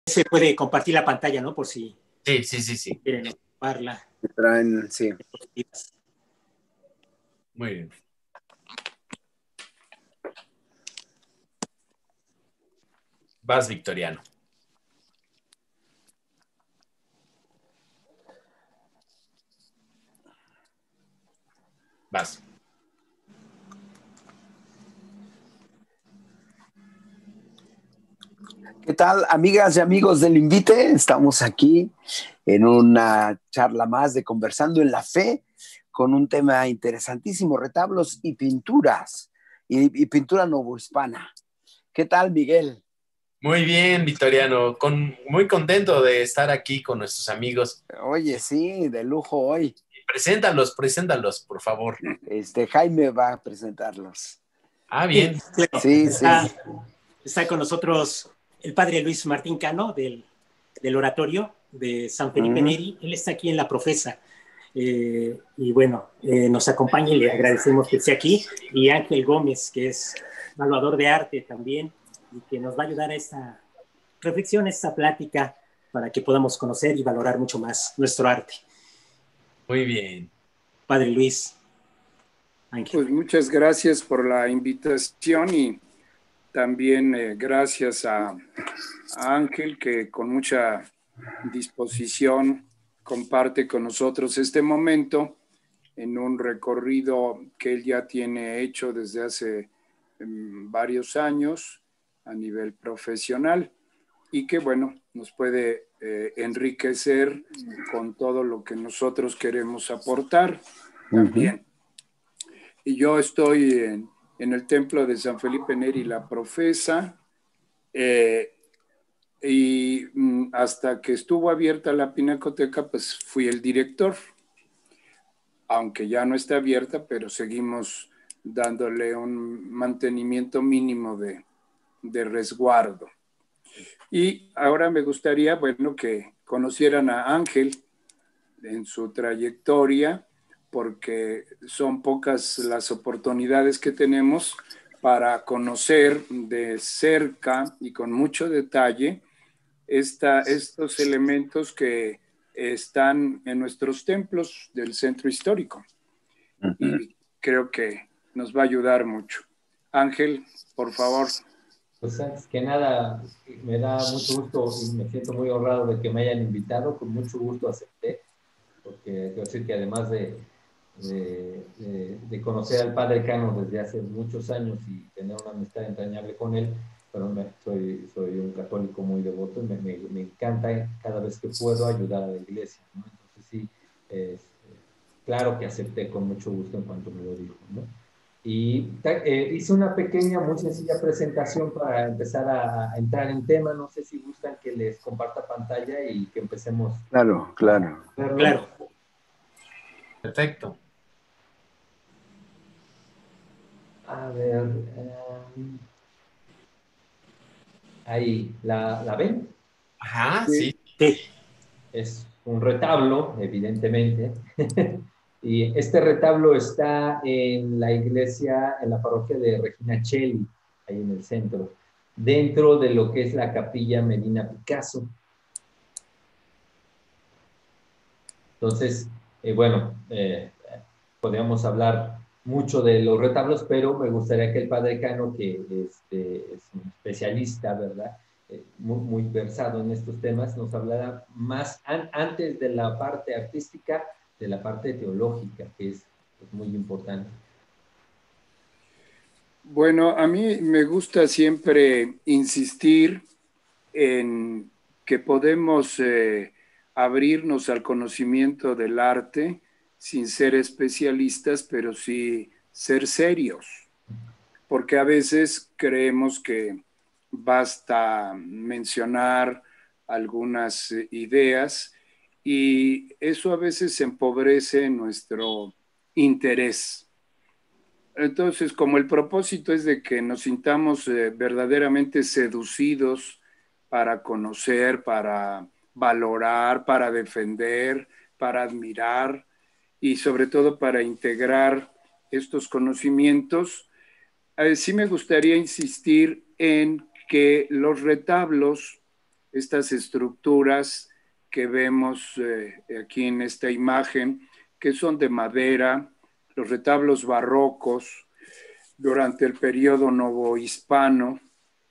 se puede compartir la pantalla, ¿no? Por si Sí. quieren ocuparla. Traen, sí. Muy bien. Vas, Victoriano. Vas. ¿Qué tal, amigas y amigos del Invite? Estamos aquí en una charla más de Conversando en la Fe con un tema interesantísimo, retablos y pinturas, y pintura novohispana. ¿Qué tal, Miguel? Muy bien, Victoriano. Muy contento de estar aquí con nuestros amigos. Oye, sí, de lujo hoy. Preséntalos, por favor. Jaime va a presentarlos. Ah, bien. Sí. Está con nosotros el padre Luis Martín Cano del oratorio de San Felipe Neri. Él está aquí en la Profesa. Y bueno, nos acompaña y le agradecemos que esté aquí. Y Ángel Gómez, que es evaluador de arte también, y que nos va a ayudar a esta reflexión, a esta plática, para que podamos conocer y valorar mucho más nuestro arte. Muy bien. Padre Luis. Ángel. Pues muchas gracias por la invitación y también gracias a Ángel, que con mucha disposición comparte con nosotros este momento en un recorrido que él ya tiene hecho desde hace varios años a nivel profesional y que, bueno, nos puede enriquecer con todo lo que nosotros queremos aportar también. Y yo estoy en el templo de San Felipe Neri, la Profesa, y hasta que estuvo abierta la pinacoteca, pues fui el director, aunque ya no está abierta, pero seguimos dándole un mantenimiento mínimo de resguardo. Y ahora me gustaría, bueno, que conocieran a Ángel en su trayectoria, porque son pocas las oportunidades que tenemos para conocer de cerca y con mucho detalle estos elementos que están en nuestros templos del centro histórico. Y creo que nos va a ayudar mucho. Ángel, por favor. Pues antes que nada, me da mucho gusto y me siento muy honrado de que me hayan invitado. Con mucho gusto acepté, porque quiero decir que además de conocer al padre Cano desde hace muchos años y tener una amistad entrañable con él, pero soy un católico muy devoto y me encanta cada vez que puedo ayudar a la iglesia, ¿no? Entonces sí, claro que acepté con mucho gusto en cuanto me lo dijo, ¿no? Y hice una pequeña, muy sencilla presentación para empezar a entrar en tema. No sé si gustan que les comparta pantalla y que empecemos. Claro. Claro. Perfecto. A ver, ahí, ¿la ven? Ajá, sí. Es un retablo, evidentemente. Y este retablo está en la iglesia, en la parroquia de Regina Coeli, ahí en el centro, dentro de lo que es la capilla Medina Picasso. Entonces, podríamos hablar mucho de los retablos, pero me gustaría que el padre Cano, que es un especialista, ¿verdad?, muy versado en estos temas, nos hablara más antes de la parte artística, de la parte teológica, que es muy importante. Bueno, a mí me gusta siempre insistir en que podemos abrirnos al conocimiento del arte sin ser especialistas, pero sí ser serios, porque a veces creemos que basta mencionar algunas ideas y eso a veces empobrece nuestro interés. Entonces, como el propósito es de que nos sintamos verdaderamente seducidos para conocer, para valorar, para defender, para admirar y sobre todo para integrar estos conocimientos, sí me gustaría insistir en que los retablos estas estructuras que vemos aquí en esta imagen, que son de madera, los retablos barrocos durante el periodo novohispano,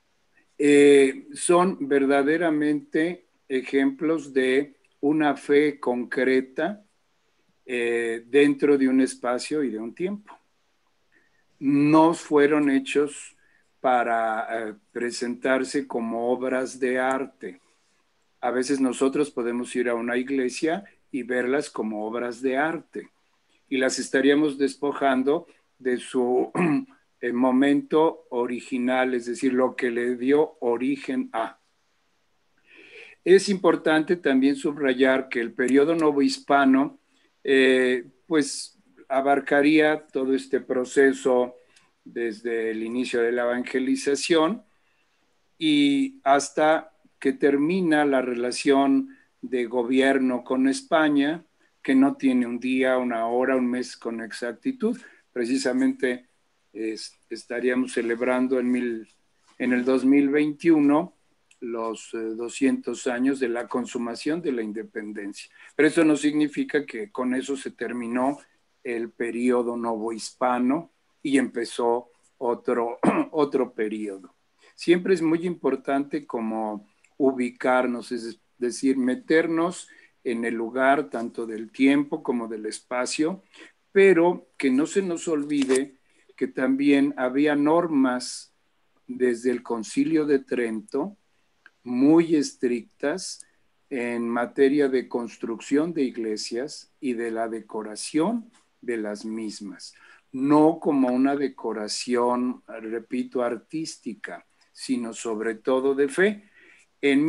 son verdaderamente ejemplos de una fe concreta dentro de un espacio y de un tiempo. No fueron hechos para presentarse como obras de arte. A veces nosotros podemos ir a una iglesia y verlas como obras de arte y las estaríamos despojando de su momento original, es decir, lo que le dio origen a. Es importante también subrayar que el periodo novohispano pues abarcaría todo este proceso desde el inicio de la evangelización y hasta que termina la relación de gobierno con España, que no tiene un día, una hora, un mes con exactitud. Precisamente estaríamos celebrando en el 2021 los 200 años de la consumación de la independencia. Pero eso no significa que con eso se terminó el periodo novohispano y empezó otro periodo. Siempre es muy importante como ubicarnos, es decir, meternos en el lugar tanto del tiempo como del espacio, pero que no se nos olvide que también había normas desde el Concilio de Trento muy estrictas en materia de construcción de iglesias y de la decoración de las mismas, no como una decoración, repito, artística, sino sobre todo de fe. En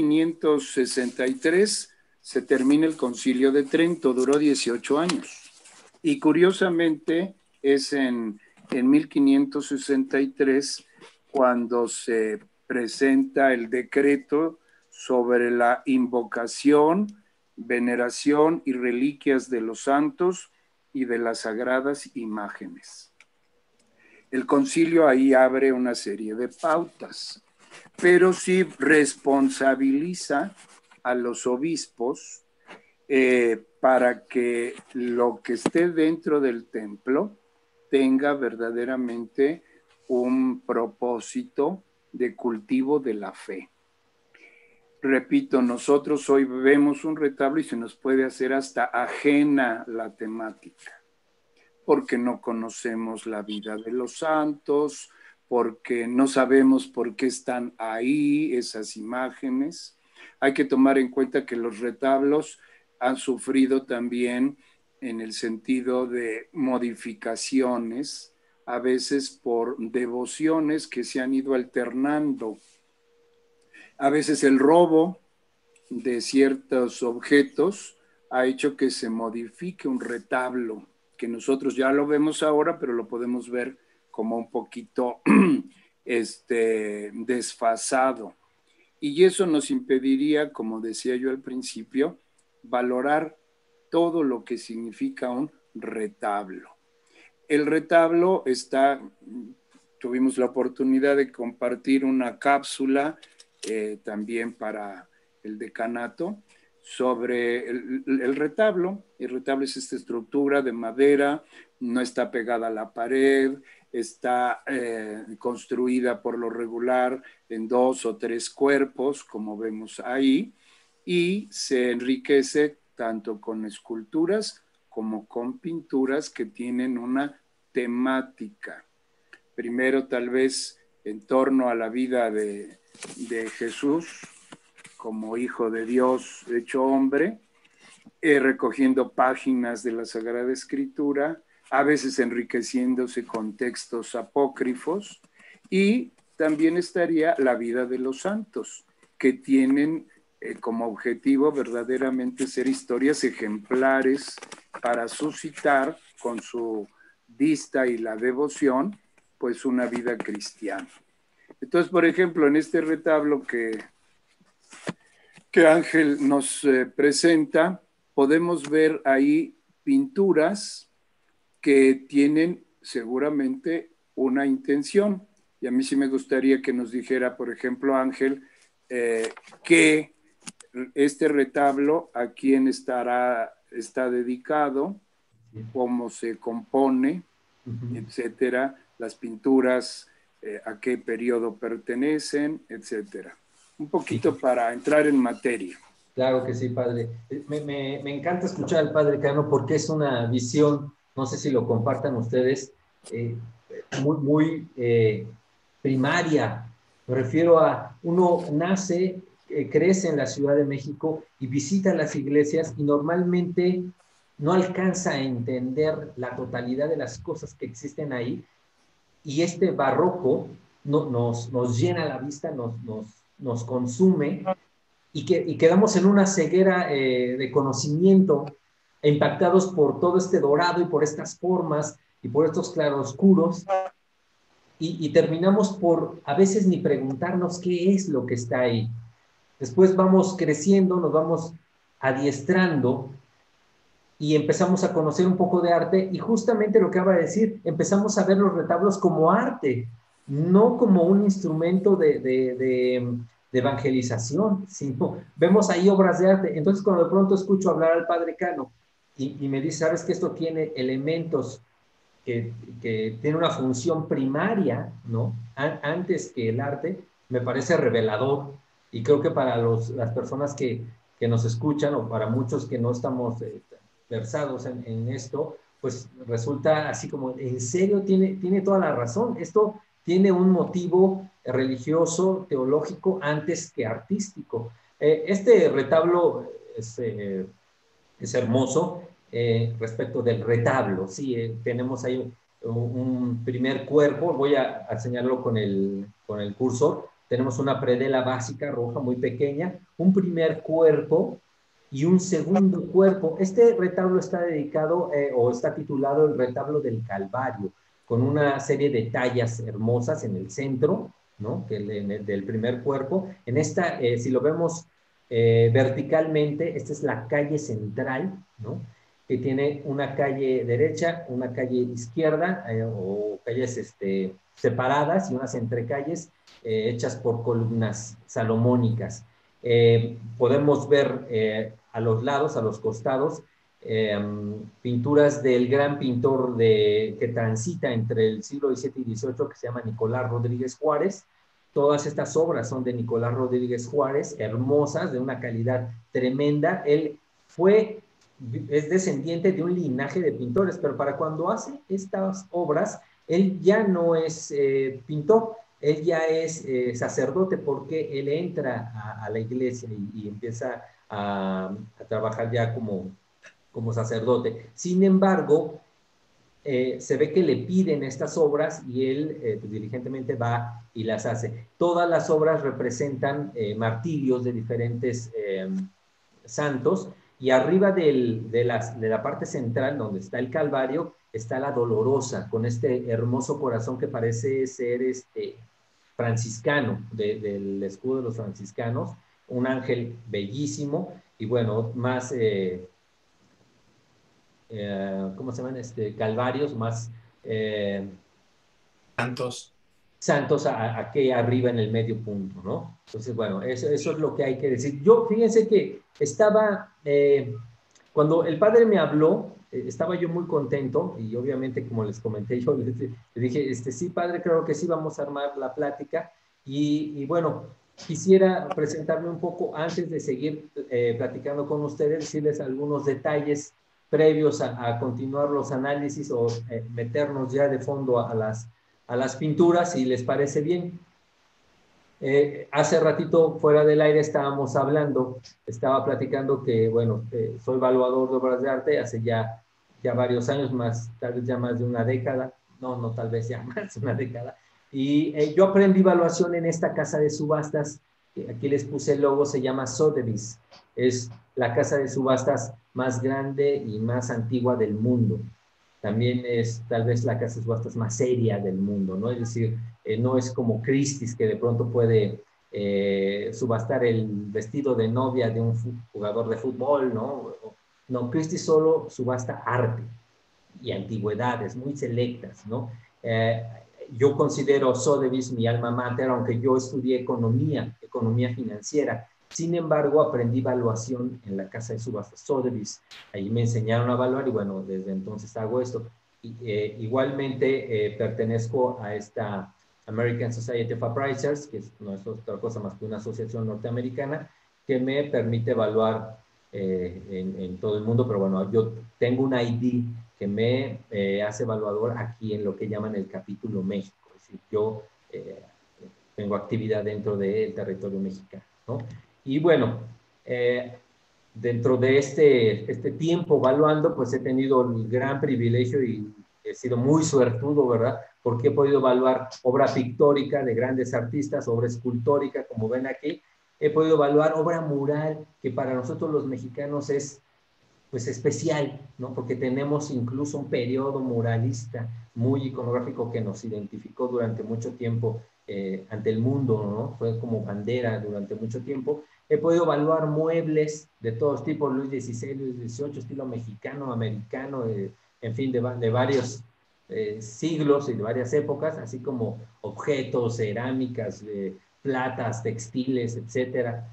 1563 se termina el Concilio de Trento, duró 18 años. Y curiosamente es en 1563 cuando se presenta el decreto sobre la invocación, veneración y reliquias de los santos y de las sagradas imágenes. El concilio ahí abre una serie de pautas, pero sí responsabiliza a los obispos para que lo que esté dentro del templo tenga verdaderamente un propósito de cultivo de la fe. Repito, nosotros hoy vemos un retablo y se nos puede hacer hasta ajena la temática, porque no conocemos la vida de los santos, porque no sabemos por qué están ahí esas imágenes. Hay que tomar en cuenta que los retablos han sufrido también en el sentido de modificaciones, a veces por devociones que se han ido alternando. A veces el robo de ciertos objetos ha hecho que se modifique un retablo, que nosotros ya lo vemos ahora, pero lo podemos ver como un poquito desfasado. Y eso nos impediría, como decía yo al principio, valorar todo lo que significa un retablo. El retablo tuvimos la oportunidad de compartir una cápsula también para el decanato sobre el retablo. El retablo es esta estructura de madera, no está pegada a la pared, está construida por lo regular en 2 o 3 cuerpos, como vemos ahí, y se enriquece tanto con esculturas como con pinturas que tienen una temática. Primero, tal vez en torno a la vida de Jesús como hijo de Dios hecho hombre, recogiendo páginas de la Sagrada Escritura, a veces enriqueciéndose con textos apócrifos, y también estaría la vida de los santos, que tienen como objetivo verdaderamente ser historias ejemplares para suscitar con su vista y la devoción, pues una vida cristiana. Entonces, por ejemplo, en este retablo que Ángel nos presenta, podemos ver ahí pinturas que tienen seguramente una intención. Y a mí sí me gustaría que nos dijera, por ejemplo, Ángel, que este retablo a quién está dedicado, cómo se compone, etcétera, las pinturas, a qué periodo pertenecen, etcétera. Un poquito para entrar en materia. Claro que sí, padre. Me encanta escuchar al padre Cano porque es una visión, no sé si lo compartan ustedes, muy primaria. Me refiero a uno nace, crece en la Ciudad de México y visita las iglesias y normalmente no alcanza a entender la totalidad de las cosas que existen ahí, y este barroco nos llena la vista, nos consume, y quedamos en una ceguera de conocimiento, impactados por todo este dorado y por estas formas y por estos claroscuros, y terminamos por a veces ni preguntarnos qué es lo que está ahí. Después vamos creciendo, nos vamos adiestrando y empezamos a conocer un poco de arte, y justamente lo que acaba de decir, empezamos a ver los retablos como arte, no como un instrumento de evangelización, sino vemos ahí obras de arte. Entonces, cuando de pronto escucho hablar al padre Cano y me dice, ¿sabes que esto tiene elementos que tiene una función primaria, ¿no? Antes que el arte? Me parece revelador, y creo que para las personas que nos escuchan, o para muchos que no estamos versados en esto, pues resulta así como, en serio, tiene toda la razón. Esto tiene un motivo religioso, teológico, antes que artístico. Este retablo es hermoso. Respecto del retablo, sí, tenemos ahí un primer cuerpo, voy a señalarlo con el cursor. Tenemos una predela básica roja muy pequeña, un primer cuerpo y un segundo cuerpo. Este retablo está dedicado o está titulado el retablo del Calvario, con una serie de tallas hermosas en el centro, ¿no? Del primer cuerpo. En esta, si lo vemos verticalmente, esta es la calle central, ¿no? Que tiene una calle derecha, una calle izquierda, o calles separadas, y unas entrecalles hechas por columnas salomónicas. Podemos ver a los lados, a los costados, pinturas del gran pintor que transita entre el siglo XVII y XVIII, que se llama Nicolás Rodríguez Juárez. Todas estas obras son de Nicolás Rodríguez Juárez, hermosas, de una calidad tremenda. Él es descendiente de un linaje de pintores, pero para cuando hace estas obras, él ya no es pintor, él ya es sacerdote, porque él entra a la iglesia y empieza a trabajar ya como sacerdote. Sin embargo, se ve que le piden estas obras y él pues, diligentemente va y las hace. Todas las obras representan martirios de diferentes santos, y arriba de la parte central, donde está el Calvario, está la Dolorosa, con este hermoso corazón que parece ser franciscano, del escudo de los franciscanos, un ángel bellísimo, y bueno, más, ¿cómo se llaman? Calvarios, más santos aquí arriba en el medio punto, ¿no? Entonces, bueno, eso es lo que hay que decir. Yo, fíjense que estaba, cuando el padre me habló, estaba yo muy contento, y obviamente, como les comenté, yo le dije, sí, padre, creo que sí, vamos a armar la plática, y bueno, quisiera presentarme un poco antes de seguir platicando con ustedes, decirles algunos detalles previos a continuar los análisis, o meternos ya de fondo a las pinturas, si les parece bien. Hace ratito, fuera del aire, estaba platicando que, bueno, soy evaluador de obras de arte hace ya varios años, tal vez ya más de una década, no, tal vez ya más de una década, y yo aprendí evaluación en esta casa de subastas. Aquí les puse el logo, se llama Sotheby's, es la casa de subastas más grande y más antigua del mundo. También es tal vez la casa de subastas más seria del mundo, ¿no? Es decir, no es como Christie's, que de pronto puede subastar el vestido de novia de un jugador de fútbol, ¿no? No, Christie's solo subasta arte y antigüedades muy selectas, ¿no? yo considero Sotheby's mi alma mater, aunque yo estudié economía financiera. Sin embargo, aprendí valuación en la casa de subastas Sotheby's. Ahí me enseñaron a evaluar y bueno, desde entonces hago esto. Igualmente pertenezco a esta American Society of Appraisers, que no es otra cosa más que una asociación norteamericana que me permite evaluar en todo el mundo, pero bueno, yo tengo un ID que me hace evaluador aquí en lo que llaman el capítulo México, es decir, yo tengo actividad dentro del territorio mexicano, ¿no? Y bueno, dentro de este tiempo evaluando, pues he tenido el gran privilegio y he sido muy suertudo, ¿verdad? Porque he podido evaluar obra pictórica de grandes artistas, obra escultórica, como ven aquí. He podido evaluar obra mural, que para nosotros los mexicanos es pues especial, ¿no? Porque tenemos incluso un periodo muralista muy iconográfico que nos identificó durante mucho tiempo ante el mundo, ¿no? Fue como bandera durante mucho tiempo. He podido evaluar muebles de todos tipos, Luis XVI, Luis XVIII, estilo mexicano, americano, en fin, de varios siglos y de varias épocas, así como objetos, cerámicas, platas, textiles, etcétera.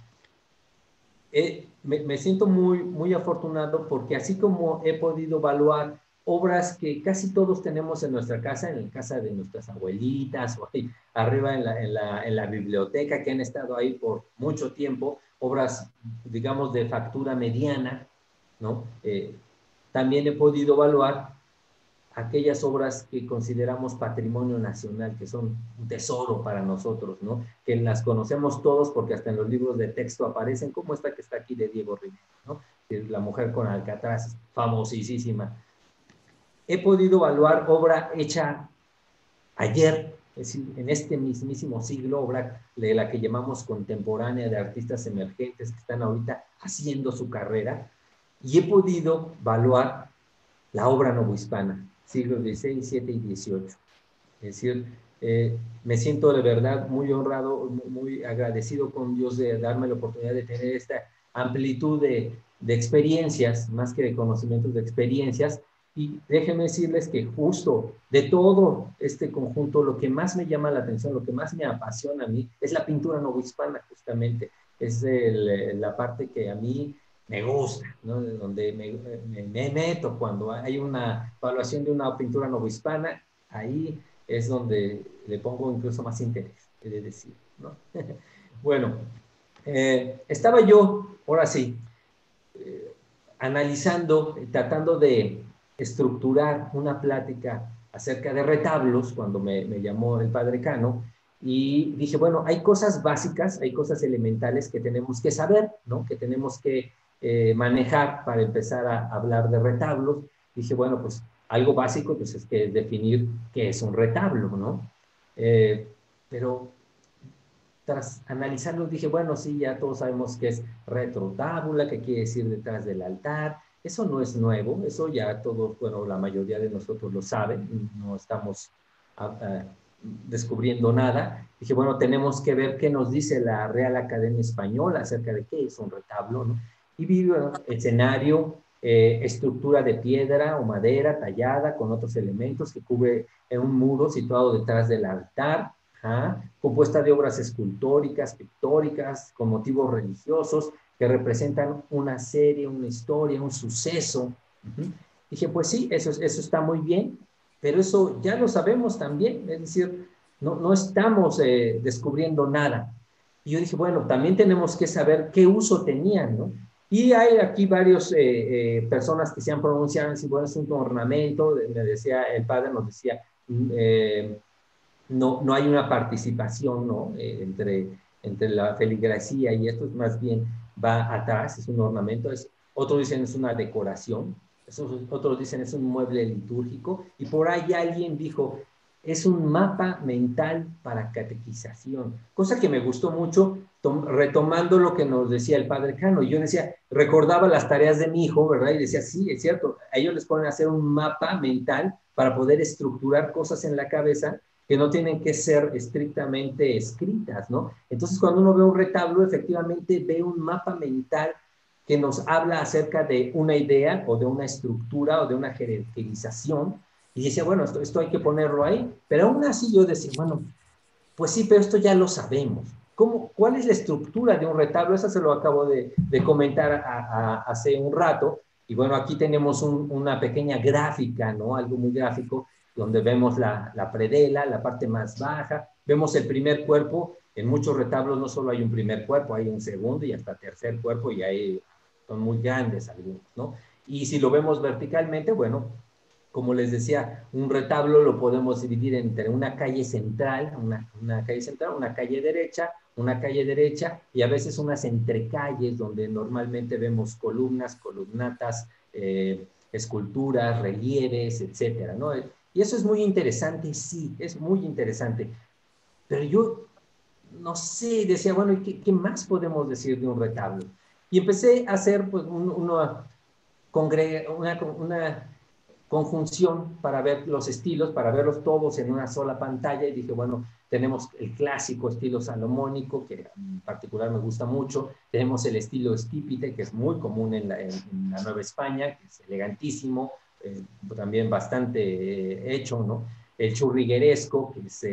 Me siento muy afortunado porque así como he podido evaluar obras que casi todos tenemos en nuestra casa, en la casa de nuestras abuelitas o ahí arriba en la biblioteca, que han estado ahí por mucho tiempo, obras, digamos, de factura mediana, ¿no? También he podido evaluar aquellas obras que consideramos patrimonio nacional, que son un tesoro para nosotros, ¿no? Que las conocemos todos porque hasta en los libros de texto aparecen, como esta que está aquí de Diego Rivera, ¿no? La mujer con Alcatraz, famosísima. He podido evaluar obra hecha ayer, es decir, en este mismísimo siglo, obra de la que llamamos contemporánea, de artistas emergentes que están ahorita haciendo su carrera, y he podido evaluar la obra novohispana, siglos XVI, XVII y XVIII. Es decir, me siento de verdad muy honrado, muy agradecido con Dios de darme la oportunidad de tener esta amplitud de experiencias, más que de conocimientos, de experiencias. Y déjenme decirles que justo de todo este conjunto, lo que más me llama la atención, lo que más me apasiona a mí, es la pintura novohispana, justamente. Es la parte que a mí me gusta, ¿no? Donde me meto cuando hay una evaluación de una pintura novohispana, ahí es donde le pongo incluso más interés, he de decir, ¿no? Bueno, estaba yo, ahora sí, analizando, tratando de estructurar una plática acerca de retablos, cuando me llamó el padre Cano, y dije, bueno, hay cosas básicas, hay cosas elementales que tenemos que saber, ¿no? Que tenemos que manejar para empezar a hablar de retablos. Dije, bueno, pues algo básico pues es que definir qué es un retablo, ¿no? Pero tras analizarlo dije, bueno, sí, ya todos sabemos que es retrotábula, que quiere decir detrás del altar. Eso no es nuevo, eso ya todos, bueno, la mayoría de nosotros lo saben, no estamos descubriendo nada. Dije, bueno, tenemos que ver qué nos dice la Real Academia Española acerca de qué es un retablo, ¿no? Y vi escenario, estructura de piedra o madera tallada con otros elementos que cubre un muro situado detrás del altar, compuesta de obras escultóricas, pictóricas, con motivos religiosos que representan una serie, una historia, un suceso. Dije, pues sí, eso está muy bien, pero eso ya lo sabemos también, es decir, no estamos descubriendo nada. Y yo dije, bueno, también tenemos que saber qué uso tenían, ¿no? Y hay aquí varias personas que se han pronunciado y bueno, es un ornamento, me decía el padre, nos decía, no hay una participación, ¿no? Entre la feligresía y esto, más bien va atrás, es un ornamento, otros dicen es una decoración, otros dicen es un mueble litúrgico, y por ahí alguien dijo, es un mapa mental para catequización, cosa que me gustó mucho, retomando lo que nos decía el padre Cano. Yo decía, recordaba las tareas de mi hijo, ¿verdad? Y decía, sí, es cierto, a ellos les ponen a hacer un mapa mental para poder estructurar cosas en la cabeza que no tienen que ser estrictamente escritas, ¿no? Entonces, cuando uno ve un retablo, efectivamente ve un mapa mental que nos habla acerca de una idea o de una estructura o de una jerarquización Y decía, bueno, esto hay que ponerlo ahí. Pero aún así yo decía, bueno, pues sí, pero esto ya lo sabemos. ¿Cuál es la estructura de un retablo? Eso se lo acabo de comentar hace un rato. Y bueno, aquí tenemos una pequeña gráfica, ¿no? Algo muy gráfico, donde vemos la predela, la parte más baja, vemos el primer cuerpo. En muchos retablos no solo hay un primer cuerpo, hay un segundo y hasta tercer cuerpo, y ahí son muy grandes algunos, ¿no? Y si lo vemos verticalmente, bueno, como les decía, un retablo lo podemos dividir entre una calle central, una calle derecha, y a veces unas entrecalles donde normalmente vemos columnas, columnatas, esculturas, relieves, etcétera, ¿no? Y eso es muy interesante, sí, es muy interesante. Pero yo no sé, decía, bueno, ¿y qué más podemos decir de un retablo? Y empecé a hacer pues, una conjunción para ver los estilos, para verlos todos en una sola pantalla, y dije, bueno, tenemos el clásico estilo salomónico, que en particular me gusta mucho, tenemos el estilo estípite, que es muy común en la Nueva España, que es elegantísimo, también bastante hecho, ¿no? El churrigueresco, que es...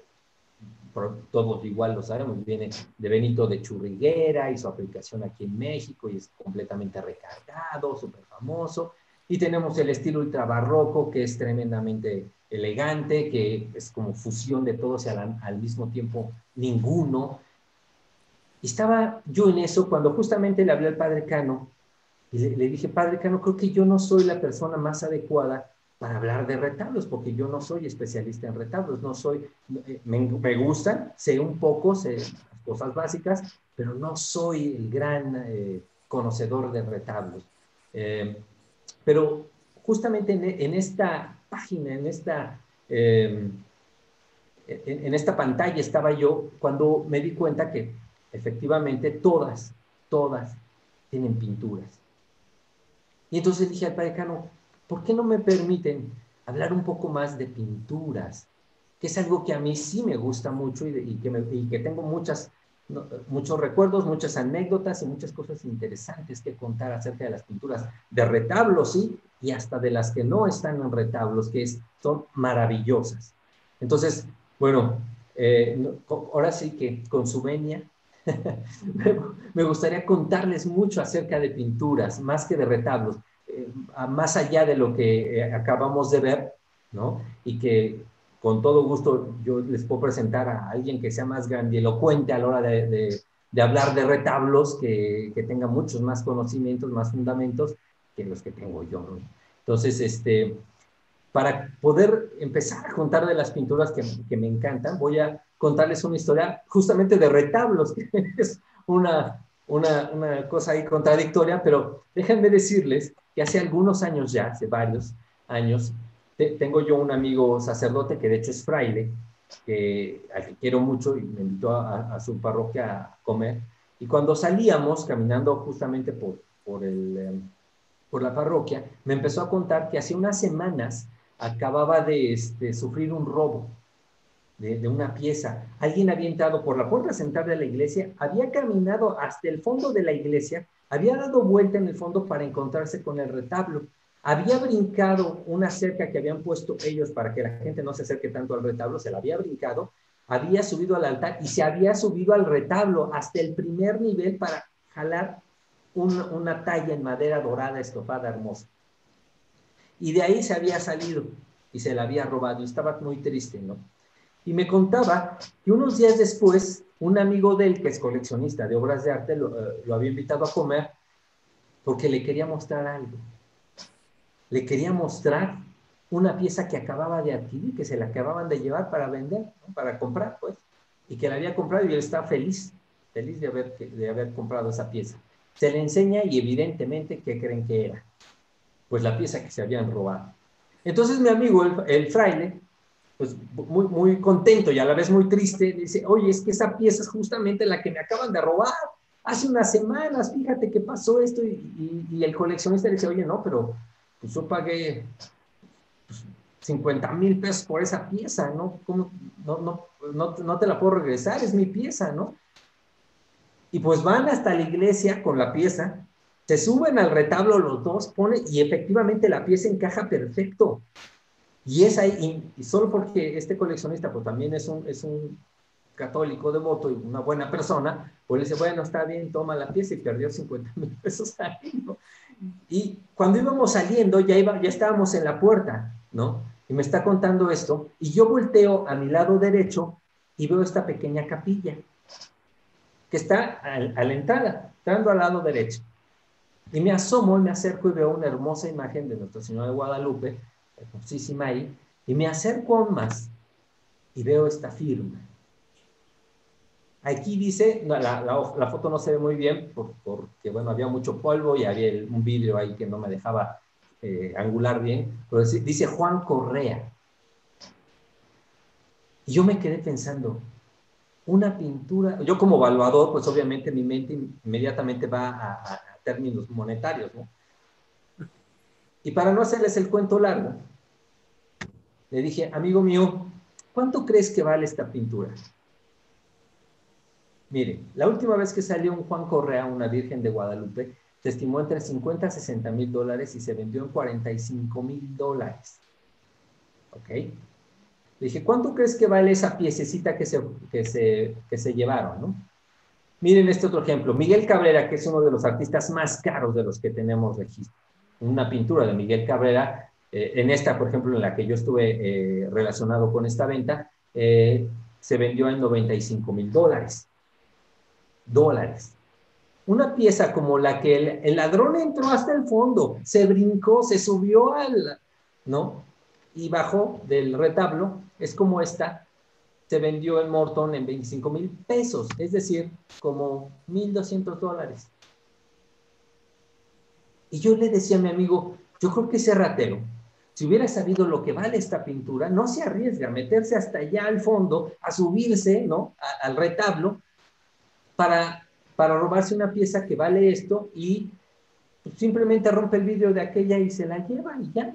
todos igual lo sabemos, viene de Benito de Churriguera y su aplicación aquí en México, y es completamente recargado, súper famoso. Y tenemos el estilo ultrabarroco, que es tremendamente elegante, que es como fusión de todos y al mismo tiempo ninguno. Y estaba yo en eso cuando justamente le hablé al padre Cano y le dije, padre Cano, creo que yo no soy la persona más adecuada para hablar de retablos, porque yo no soy especialista en retablos, no soy, me gustan, sé un poco, sé las cosas básicas, pero no soy el gran conocedor de retablos. Pero justamente en esta página, en esta pantalla estaba yo cuando me di cuenta que efectivamente todas tienen pinturas. Y entonces dije al padre Cano, ¿por qué no me permiten hablar un poco más de pinturas? Que es algo que a mí sí me gusta mucho y que tengo muchos recuerdos, muchas anécdotas y muchas cosas interesantes que contar acerca de las pinturas, de retablos, sí, y hasta de las que no están en retablos, son maravillosas. Entonces, bueno, ahora sí que con su venia, me gustaría contarles mucho acerca de pinturas, más que de retablos, más allá de lo que acabamos de ver, ¿no? Y que con todo gusto yo les puedo presentar a alguien que sea más grandilocuente a la hora de hablar de retablos, que tenga muchos más conocimientos, más fundamentos que los que tengo yo, ¿no? Entonces, para poder empezar a contar de las pinturas que me encantan, voy a contarles una historia justamente de retablos, que es una cosa ahí contradictoria, pero déjenme decirles que hace algunos años ya, hace varios años, tengo yo un amigo sacerdote que de hecho es fraile, al que quiero mucho, y me invitó a su parroquia a comer, y cuando salíamos caminando justamente por la parroquia, me empezó a contar que hace unas semanas acababa de sufrir un robo de una pieza. Alguien había entrado por la puerta central de la iglesia, había caminado hasta el fondo de la iglesia, había dado vuelta en el fondo para encontrarse con el retablo, había brincado una cerca que habían puesto ellos para que la gente no se acerque tanto al retablo, se la había brincado, había subido al altar y se había subido al retablo hasta el primer nivel para jalar una talla en madera dorada estofada hermosa. Y de ahí se había salido y se la había robado y estaba muy triste, ¿no? Y me contaba que unos días después, un amigo de él, que es coleccionista de obras de arte, lo había invitado a comer porque le quería mostrar algo. Le quería mostrar una pieza que acababa de adquirir, que se la acababan de llevar para vender, ¿no? Para comprar, pues, y que la había comprado y él estaba feliz de haber comprado esa pieza. Se le enseña y evidentemente, ¿qué creen que era? Pues la pieza que se habían robado. Entonces mi amigo, el fraile, pues muy contento y a la vez muy triste, dice, oye, es que esa pieza es justamente la que me acaban de robar. Hace unas semanas, fíjate que pasó esto. Y el coleccionista le dice, oye, no, pero pues yo pagué pues, 50,000 pesos por esa pieza, ¿no? ¿Cómo? No te la puedo regresar, es mi pieza, ¿no? Y pues van hasta la iglesia con la pieza, se suben al retablo los dos, y efectivamente la pieza encaja perfecto. Y es ahí, y solo porque este coleccionista pues también es un católico devoto y una buena persona, pues le dice, bueno, está bien, toma la pieza, y perdió 50,000 pesos ahí, ¿no? Y cuando íbamos saliendo, ya estábamos en la puerta, ¿no? Y me está contando esto, y yo volteo a mi lado derecho y veo esta pequeña capilla que está a la entrada, entrando al lado derecho. Y me asomo y me acerco y veo una hermosa imagen de Nuestra Señora de Guadalupe, hermosísima ahí, y me acerco aún más y veo esta firma. Aquí dice, no, la foto no se ve muy bien porque, bueno, había mucho polvo y había un vidrio ahí que no me dejaba angular bien, pero dice Juan Correa. Y yo me quedé pensando, una pintura, yo como evaluador, pues obviamente mi mente inmediatamente va a términos monetarios, ¿no? Y para no hacerles el cuento largo, le dije, amigo mío, ¿cuánto crees que vale esta pintura? Mire, la última vez que salió un Juan Correa, una Virgen de Guadalupe, se estimó entre 50 a 60 mil dólares y se vendió en 45 mil dólares. ¿Ok? Le dije, ¿cuánto crees que vale esa piececita que se llevaron, no? Miren este otro ejemplo. Miguel Cabrera, que es uno de los artistas más caros de los que tenemos registro. Una pintura de Miguel Cabrera, en esta, por ejemplo, en la que yo estuve relacionado con esta venta, se vendió en 95 mil dólares. Una pieza como la que el ladrón entró hasta el fondo, se brincó, se subió ¿no? Y bajó del retablo, es como esta, se vendió en Morton en 25 mil pesos, es decir, como 1,200 dólares. Y yo le decía a mi amigo, yo creo que ese ratero, si hubiera sabido lo que vale esta pintura, no se arriesga a meterse hasta allá al fondo, a subirse, ¿no? Al retablo, para robarse una pieza que vale esto y pues, simplemente rompe el vidrio de aquella y se la lleva y ya.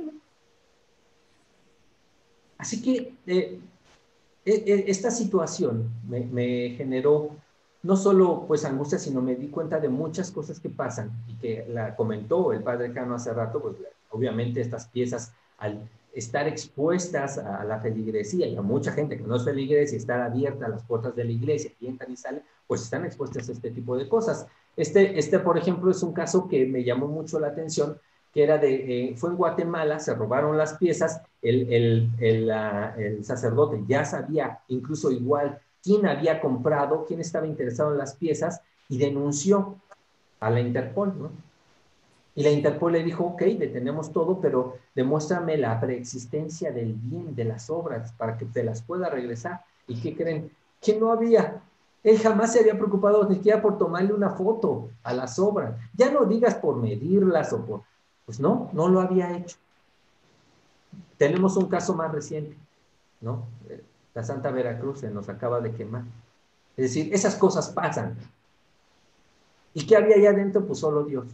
Así que esta situación me generó no solo pues angustia, sino me di cuenta de muchas cosas que pasan y que la comentó el padre Cano hace rato, pues obviamente estas piezas al estar expuestas a la feligresía y a mucha gente que no es feligres y estar abierta a las puertas de la iglesia y entran y salen, pues están expuestas a este tipo de cosas. Por ejemplo, es un caso que me llamó mucho la atención, que era fue en Guatemala, se robaron las piezas, el sacerdote ya sabía, incluso igual, quién había comprado, quién estaba interesado en las piezas y denunció a la Interpol, ¿no? Y la Interpol le dijo, ok, detenemos todo, pero demuéstrame la preexistencia del bien, de las obras, para que te las pueda regresar. ¿Y qué creen? Que no había. Él jamás se había preocupado ni siquiera por tomarle una foto a las obras. Ya no digas por medirlas o por... Pues no lo había hecho. Tenemos un caso más reciente, ¿no? La Santa Veracruz se nos acaba de quemar. Es decir, esas cosas pasan. ¿Y qué había allá adentro? Pues solo Dios.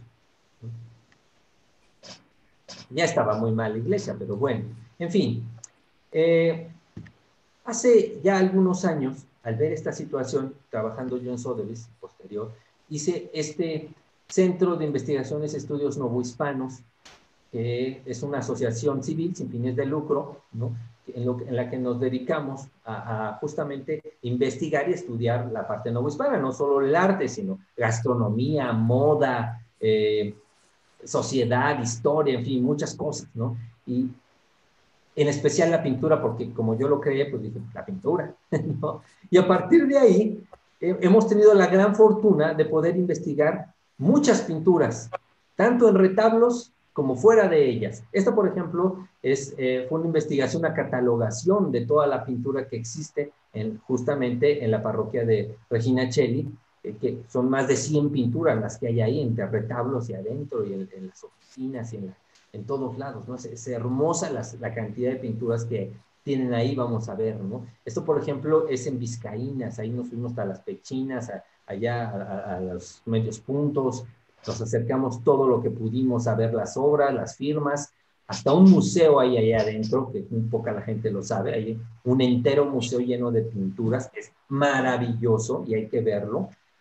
Ya estaba muy mal la iglesia, pero bueno. En fin, hace ya algunos años, al ver esta situación, trabajando yo en Sotheby's, posterior, hice este Centro de Investigaciones y Estudios Novohispanos, que es una asociación civil sin fines de lucro, ¿no? en la que nos dedicamos a justamente investigar y estudiar la parte novohispana, no solo el arte, sino gastronomía, moda, sociedad, historia, en fin, muchas cosas, ¿no? Y en especial la pintura, porque como yo lo creía, pues dije, la pintura, ¿no? Y a partir de ahí hemos tenido la gran fortuna de poder investigar muchas pinturas, tanto en retablos como fuera de ellas. Esto, por ejemplo, fue una investigación, una catalogación de toda la pintura que existe justamente en la parroquia de Regina Coeli, que son más de 100 pinturas las que hay ahí, entre retablos y adentro, y en las oficinas y en todos lados, ¿no? Es hermosa la cantidad de pinturas que tienen ahí, vamos a ver, ¿no? Esto, por ejemplo, es en Vizcaínas, ahí nos fuimos hasta las Pechinas, allá a los medios puntos, nos acercamos todo lo que pudimos a ver las obras, las firmas, hasta un museo hay allá adentro, que muy poca la gente lo sabe, hay un entero museo lleno de pinturas, es maravilloso y hay que verlo.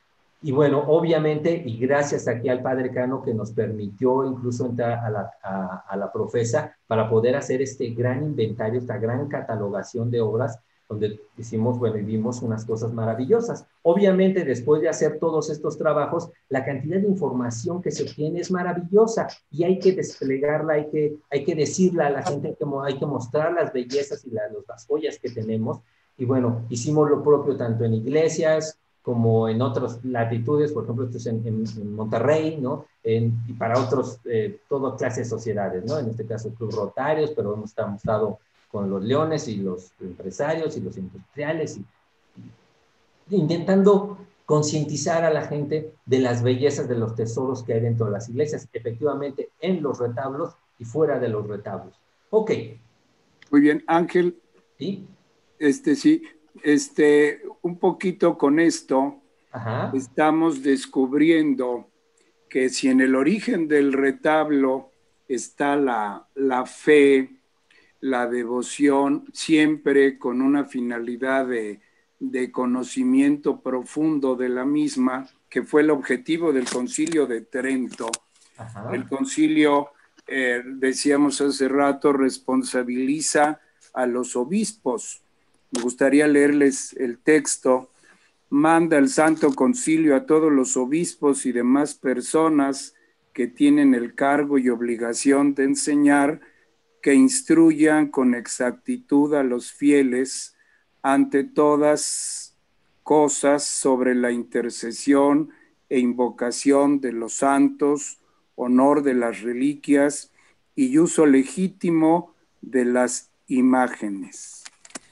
Y bueno, obviamente, y gracias aquí al padre Cano que nos permitió incluso entrar a la profesa para poder hacer este gran inventario, esta gran catalogación de obras, donde hicimos, bueno, y vimos unas cosas maravillosas. Obviamente, después de hacer todos estos trabajos, la cantidad de información que se obtiene es maravillosa y hay que desplegarla, hay que decirla a la gente, hay que mostrar las bellezas y las joyas que tenemos. Y bueno, hicimos lo propio tanto en iglesias, como en otras latitudes, por ejemplo, esto es en Monterrey, ¿no? Y para otros, toda clase de sociedades, ¿no? En este caso, Club Rotarios, pero hemos estado con los leones y los empresarios y los industriales, y intentando concientizar a la gente de las bellezas de los tesoros que hay dentro de las iglesias, efectivamente en los retablos y fuera de los retablos. Ok. Muy bien, Ángel. ¿Sí? Sí, un poquito con esto, Ajá. estamos descubriendo que si en el origen del retablo está la fe, la devoción, siempre con una finalidad de conocimiento profundo de la misma, que fue el objetivo del Concilio de Trento. Ajá. El concilio, decíamos hace rato, responsabiliza a los obispos. Me gustaría leerles el texto. Manda el Santo Concilio a todos los obispos y demás personas que tienen el cargo y obligación de enseñar, que instruyan con exactitud a los fieles ante todas cosas sobre la intercesión e invocación de los santos, honor de las reliquias y uso legítimo de las imágenes.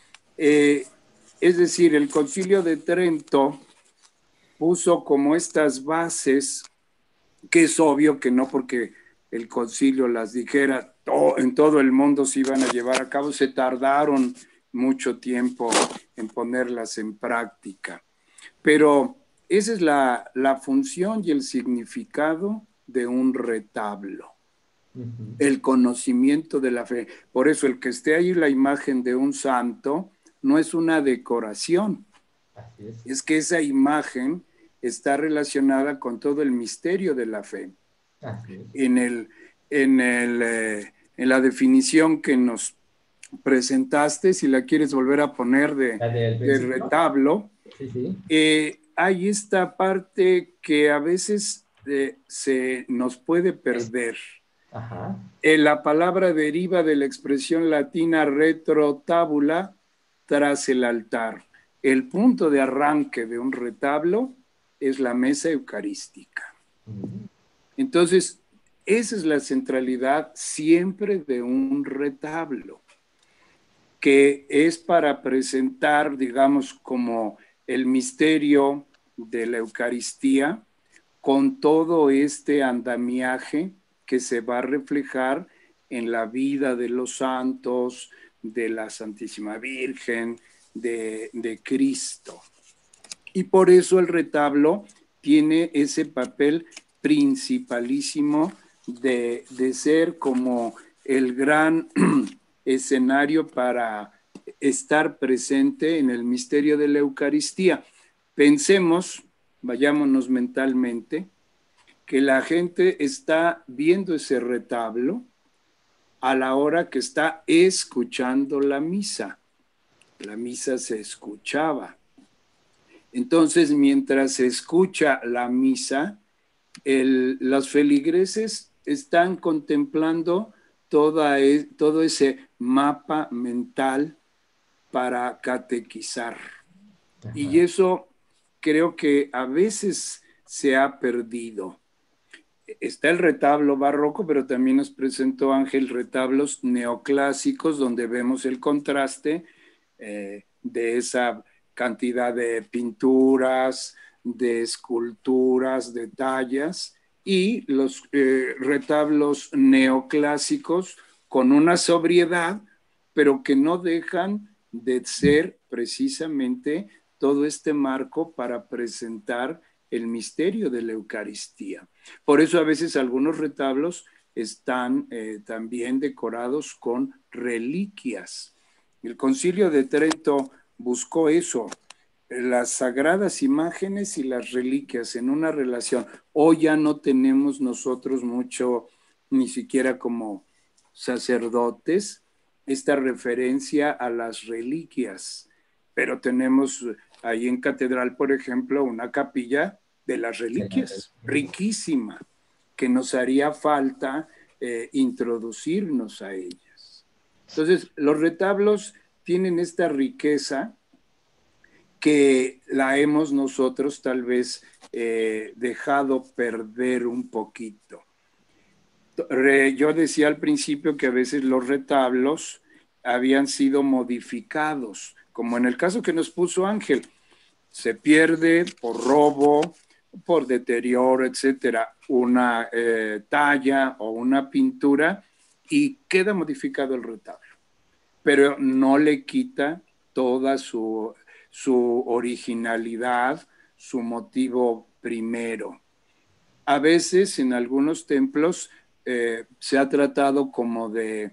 Es decir, el Concilio de Trento puso como estas bases, que es obvio que no porque el concilio las dijera, en todo el mundo se iban a llevar a cabo, se tardaron mucho tiempo en ponerlas en práctica. Pero esa es la función y el significado de un retablo. El conocimiento de la fe. Por eso el que esté ahí la imagen de un santo no es una decoración. Así es. Es que esa imagen está relacionada con todo el misterio de la fe. Así es. En la definición que nos presentaste, si la quieres volver a poner del retablo, sí. Hay esta parte que a veces se nos puede perder. Ajá. La palabra deriva de la expresión latina retrotábula, tras el altar. El punto de arranque de un retablo es la mesa eucarística. Entonces, esa es la centralidad siempre de un retablo, que es para presentar, digamos, como el misterio de la Eucaristía con todo este andamiaje que se va a reflejar en la vida de los santos, de la Santísima Virgen, de Cristo. Y por eso el retablo tiene ese papel principalísimo de ser como el gran escenario para estar presente en el misterio de la Eucaristía. Pensemos, vayámonos mentalmente, que la gente está viendo ese retablo a la hora que está escuchando la misa. La misa se escuchaba. Entonces, mientras se escucha la misa, los feligreses están contemplando todo ese mapa mental para catequizar. Ajá. Y eso creo que a veces se ha perdido. Está el retablo barroco, pero también nos presentó Ángel retablos neoclásicos, donde vemos el contraste de esa cantidad de pinturas, de esculturas, de tallas, y los retablos neoclásicos con una sobriedad, pero que no dejan de ser precisamente todo este marco para presentar el misterio de la Eucaristía. Por eso a veces algunos retablos están también decorados con reliquias. El Concilio de Trento buscó eso, las sagradas imágenes y las reliquias en una relación. Hoy ya no tenemos nosotros mucho, ni siquiera como sacerdotes, esta referencia a las reliquias, pero tenemos ahí en Catedral, por ejemplo, una capilla de las reliquias, riquísima, que nos haría falta introducirnos a ellas. Entonces, los retablos tienen esta riqueza que la hemos nosotros tal vez dejado perder un poquito. Yo decía al principio que a veces los retablos habían sido modificados, como en el caso que nos puso Ángel, se pierde por robo, por deterioro, etcétera, una talla o una pintura y queda modificado el retablo, pero no le quita toda su originalidad, su motivo primero. A veces en algunos templos se ha tratado como de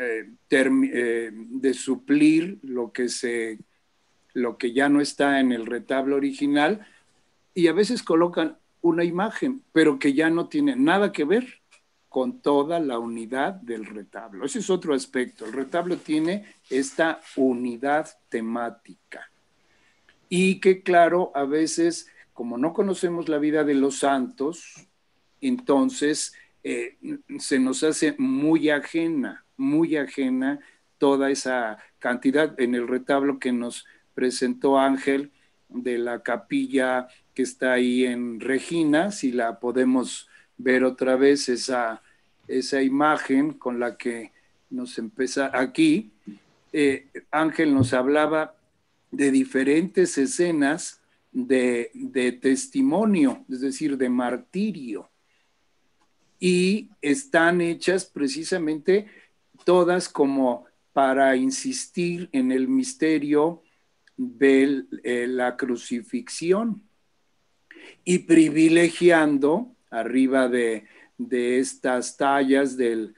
suplir lo que ya no está en el retablo original, y a veces colocan una imagen, pero que ya no tiene nada que ver con toda la unidad del retablo. Ese es otro aspecto. El retablo tiene esta unidad temática. Y que claro, a veces, como no conocemos la vida de los santos, entonces se nos hace muy ajena toda esa cantidad. En el retablo que nos presentó Ángel de la capilla que está ahí en Regina, si la podemos ver otra vez, esa imagen con la que nos empieza aquí, Ángel nos hablaba de diferentes escenas de testimonio, es decir, de martirio. Y están hechas precisamente todas como para insistir en el misterio de la crucifixión y privilegiando arriba de estas tallas del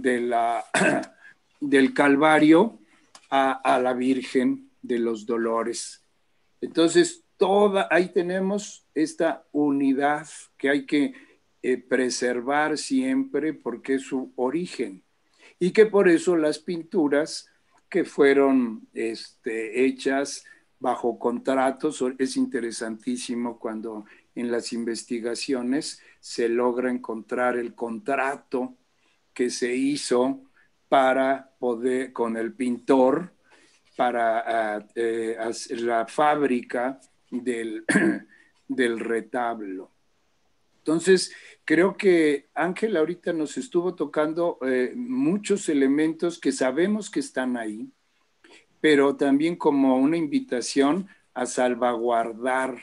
Calvario a la Virgen de los Dolores. Entonces, ahí tenemos esta unidad que hay que preservar siempre porque es su origen. Y que por eso las pinturas que fueron hechas bajo contratos, es interesantísimo cuando en las investigaciones se logra encontrar el contrato que se hizo para poder, con el pintor, para hacer la fábrica del retablo. Entonces, creo que Ángel ahorita nos estuvo tocando muchos elementos que sabemos que están ahí, pero también como una invitación a salvaguardar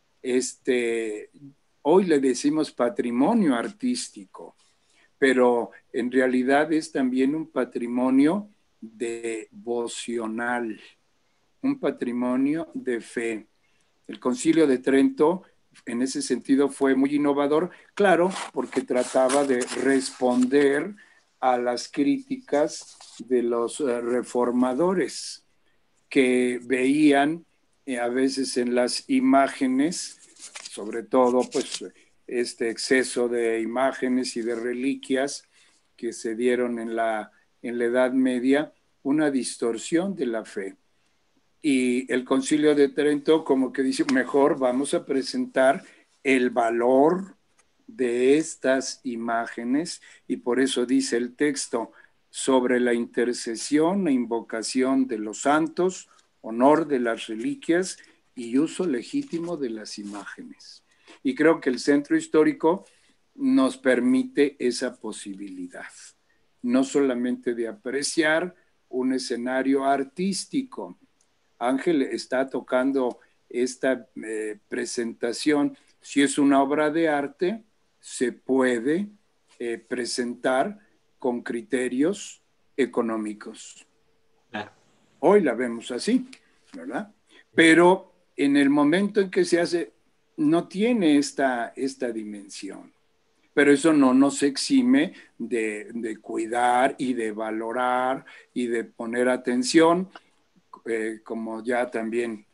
hoy le decimos patrimonio artístico, pero en realidad es también un patrimonio devocional, un patrimonio de fe. El Concilio de Trento en ese sentido fue muy innovador, claro, porque trataba de responder a las críticas de los reformadores que veían a veces en las imágenes, sobre todo pues este exceso de imágenes y de reliquias que se dieron en la Edad Media, una distorsión de la fe. Y el Concilio de Trento como que dice, mejor vamos a presentar el valor de estas imágenes, y por eso dice el texto, sobre la intercesión e invocación de los santos, honor de las reliquias y uso legítimo de las imágenes. Y creo que el centro histórico nos permite esa posibilidad, no solamente de apreciar un escenario artístico. Ángel está tocando esta presentación. Si es una obra de arte, se puede presentar con criterios económicos. Claro. Hoy la vemos así, ¿verdad? Pero en el momento en que se hace, no tiene esta dimensión. Pero eso no nos exime de cuidar y de valorar y de poner atención, como ya también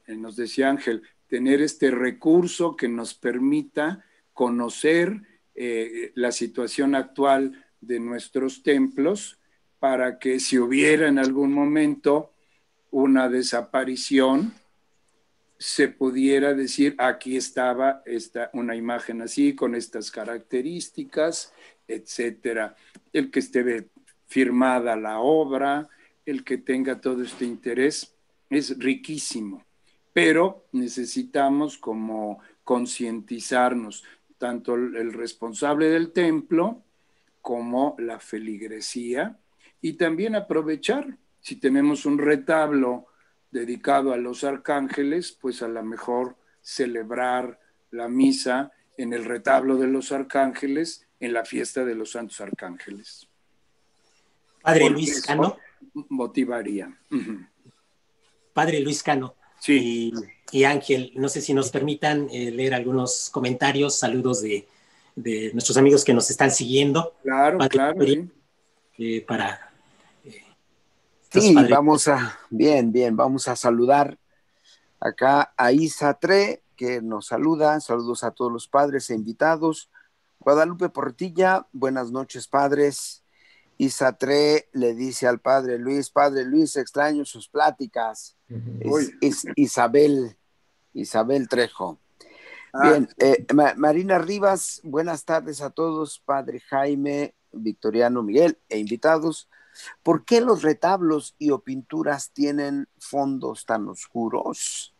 nos decía Ángel, tener este recurso que nos permita conocer la situación actual de nuestros templos, para que si hubiera en algún momento una desaparición, se pudiera decir, aquí estaba una imagen así, con estas características, etcétera. El que esté firmada la obra, el que tenga todo este interés, es riquísimo. Pero necesitamos como concientizarnos, tanto el responsable del templo como la feligresía, y también aprovechar, si tenemos un retablo dedicado a los arcángeles, pues a lo mejor celebrar la misa en el retablo de los arcángeles, en la fiesta de los santos arcángeles. Padre Porque Luis eso Cano. motivaría. Padre Luis Cano. Sí. Y Ángel, no sé si nos permitan leer algunos comentarios, saludos de nuestros amigos que nos están siguiendo. Claro, claro. Sí. Para... Sí, vamos a saludar acá a Isa Tre, que nos saluda. Saludos a todos los padres e invitados. Guadalupe Portilla, buenas noches, padres. Isa Tre le dice al padre Luis, extraño sus pláticas. Es Isabel Trejo. Bien, Marina Rivas, buenas tardes a todos, padre Jaime, Victoriano, Miguel e invitados. ¿Por qué los retablos y o pinturas tienen fondos tan oscuros?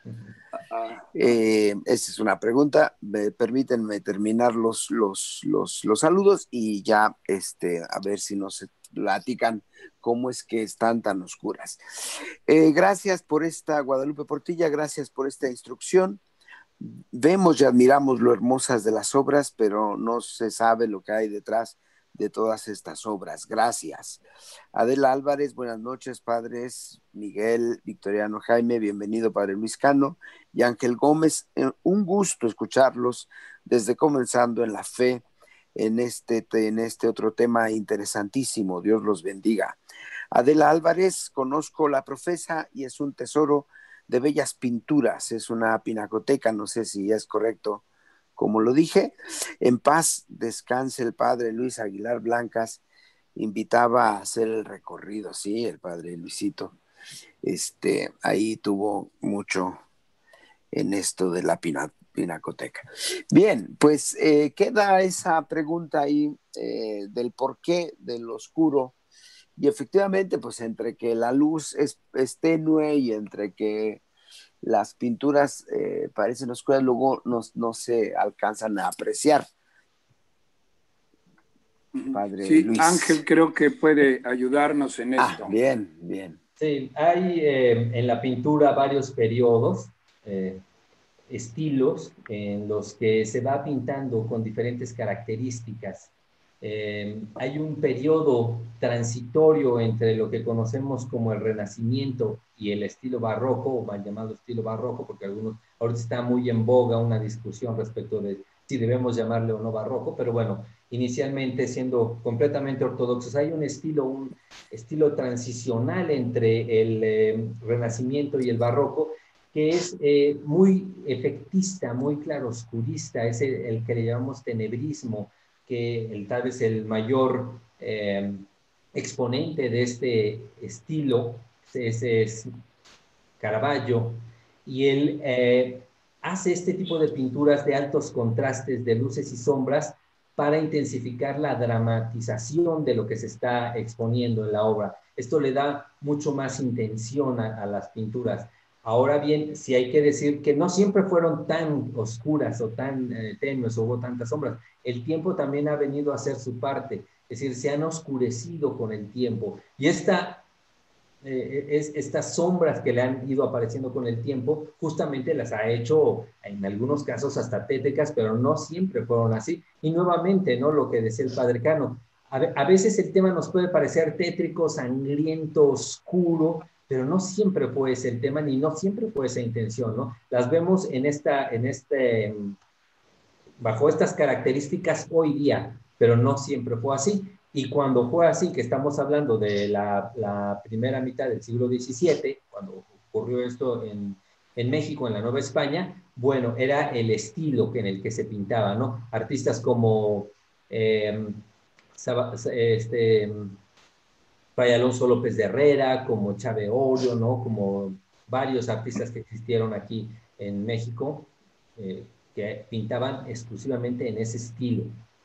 Esa es una pregunta. Permítanme terminar los saludos y ya a ver si nos platican cómo es que están tan oscuras. Gracias por esta, Guadalupe Portilla, gracias por esta instrucción. Vemos y admiramos lo hermosas de las obras, pero no se sabe lo que hay detrás de todas estas obras. Gracias. Adela Álvarez, buenas noches, padres Miguel, Victoriano, Jaime, bienvenido, padre Luis Cano, y Ángel Gómez. Un gusto escucharlos desde Comenzando en la Fe en este otro tema interesantísimo. Dios los bendiga. Adela Álvarez, conozco La Profesa y es un tesoro de bellas pinturas, es una pinacoteca, no sé si es correcto como lo dije. En paz descanse el padre Luis Aguilar Blancas, invitaba a hacer el recorrido, sí, el padre Luisito, ahí tuvo mucho en esto de la pinacoteca. Bien, pues queda esa pregunta ahí del porqué del oscuro. Y efectivamente, pues entre que la luz es tenue y entre que las pinturas parecen oscuras, luego no se alcanzan a apreciar. Padre sí, Luis. Ángel creo que puede ayudarnos en esto. Bien. Sí, hay en la pintura varios periodos, estilos en los que se va pintando con diferentes características. Hay un periodo transitorio entre lo que conocemos como el Renacimiento y el estilo barroco, o mal llamado estilo barroco, porque ahorita está muy en boga una discusión respecto de si debemos llamarle o no barroco, pero bueno, inicialmente siendo completamente ortodoxos, hay un estilo transicional entre el Renacimiento y el barroco, que es muy efectista, muy claroscurista, es el que le llamamos tenebrismo, que tal vez el mayor exponente de este estilo es Caravaggio, y él hace este tipo de pinturas de altos contrastes de luces y sombras para intensificar la dramatización de lo que se está exponiendo en la obra. Esto le da mucho más intención a las pinturas. Ahora bien, sí hay que decir que no siempre fueron tan oscuras o tan tenues, o hubo tantas sombras. El tiempo también ha venido a hacer su parte, es decir, se han oscurecido con el tiempo. Y estas sombras que le han ido apareciendo con el tiempo, justamente las ha hecho en algunos casos hasta tétricas, pero no siempre fueron así. Y nuevamente, ¿no? Lo que decía el padre Cano, a veces el tema nos puede parecer tétrico, sangriento, oscuro, pero no siempre fue ese el tema, ni no siempre fue esa intención, ¿no? Las vemos bajo estas características hoy día, pero no siempre fue así. Y cuando fue así, que estamos hablando de la primera mitad del siglo XVII, cuando ocurrió esto en en México, en la Nueva España, bueno, era el estilo en el que se pintaba, ¿no? Artistas como este, Fray Alonso López de Herrera, como Chave Orio, ¿no? Como varios artistas que existieron aquí en México, que pintaban exclusivamente en ese estilo.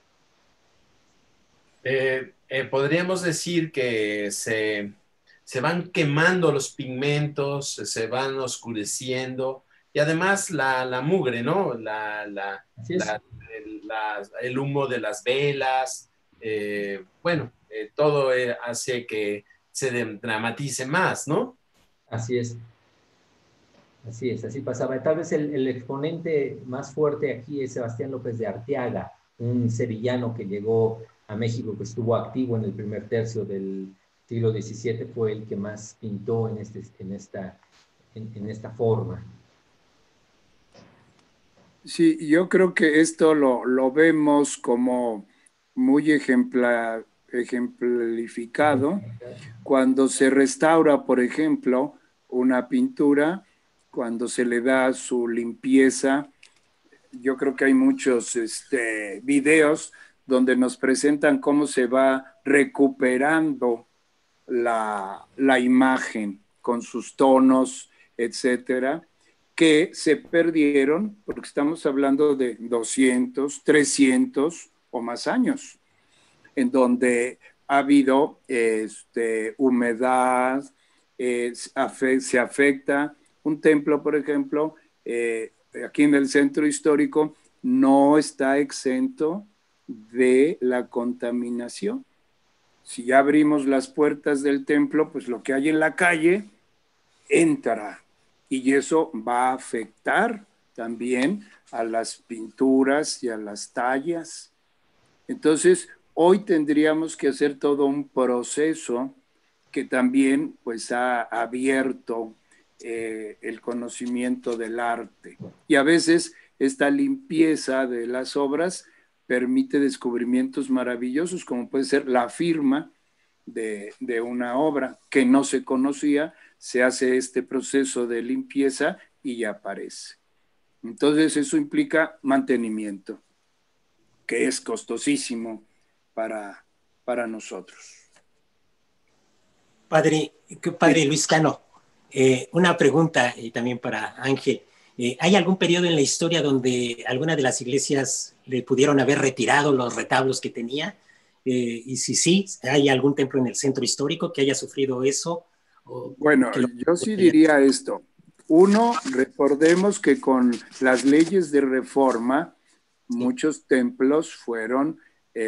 Podríamos decir que se van quemando los pigmentos, se van oscureciendo y además la mugre, ¿no? Así es. El humo de las velas, bueno, todo hace que se dramatice más, ¿no? Así es. Así es, así pasaba. Tal vez el exponente más fuerte aquí es Sebastián López de Arteaga, un sevillano que llegó a México, que estuvo activo en el primer tercio del siglo XVII, fue el que más pintó en esta forma. Sí, yo creo que esto lo vemos como muy ejemplificado cuando se restaura, por ejemplo, una pintura, cuando se le da su limpieza. Yo creo que hay muchos videos donde nos presentan cómo se va recuperando la imagen con sus tonos, etcétera, que se perdieron porque estamos hablando de 200, 300 o más años, en donde ha habido humedad, se afecta. Un templo, por ejemplo, aquí en el centro histórico, no está exento de la contaminación. Si ya abrimos las puertas del templo, pues lo que hay en la calle entra y eso va a afectar también a las pinturas y a las tallas. Entonces, hoy tendríamos que hacer todo un proceso que también pues ha abierto el conocimiento del arte. Y a veces esta limpieza de las obras permite descubrimientos maravillosos, como puede ser la firma de una obra que no se conocía, se hace este proceso de limpieza y ya aparece. Entonces eso implica mantenimiento, que es costosísimo para nosotros. Padre Luis Cano, una pregunta también para Ángel. ¿Hay algún periodo en la historia donde alguna de las iglesias le pudieron haber retirado los retablos que tenía? Y si sí, ¿hay algún templo en el centro histórico que haya sufrido eso? Bueno, yo sí diría esto. Uno, recordemos que con las leyes de reforma, muchos templos fueron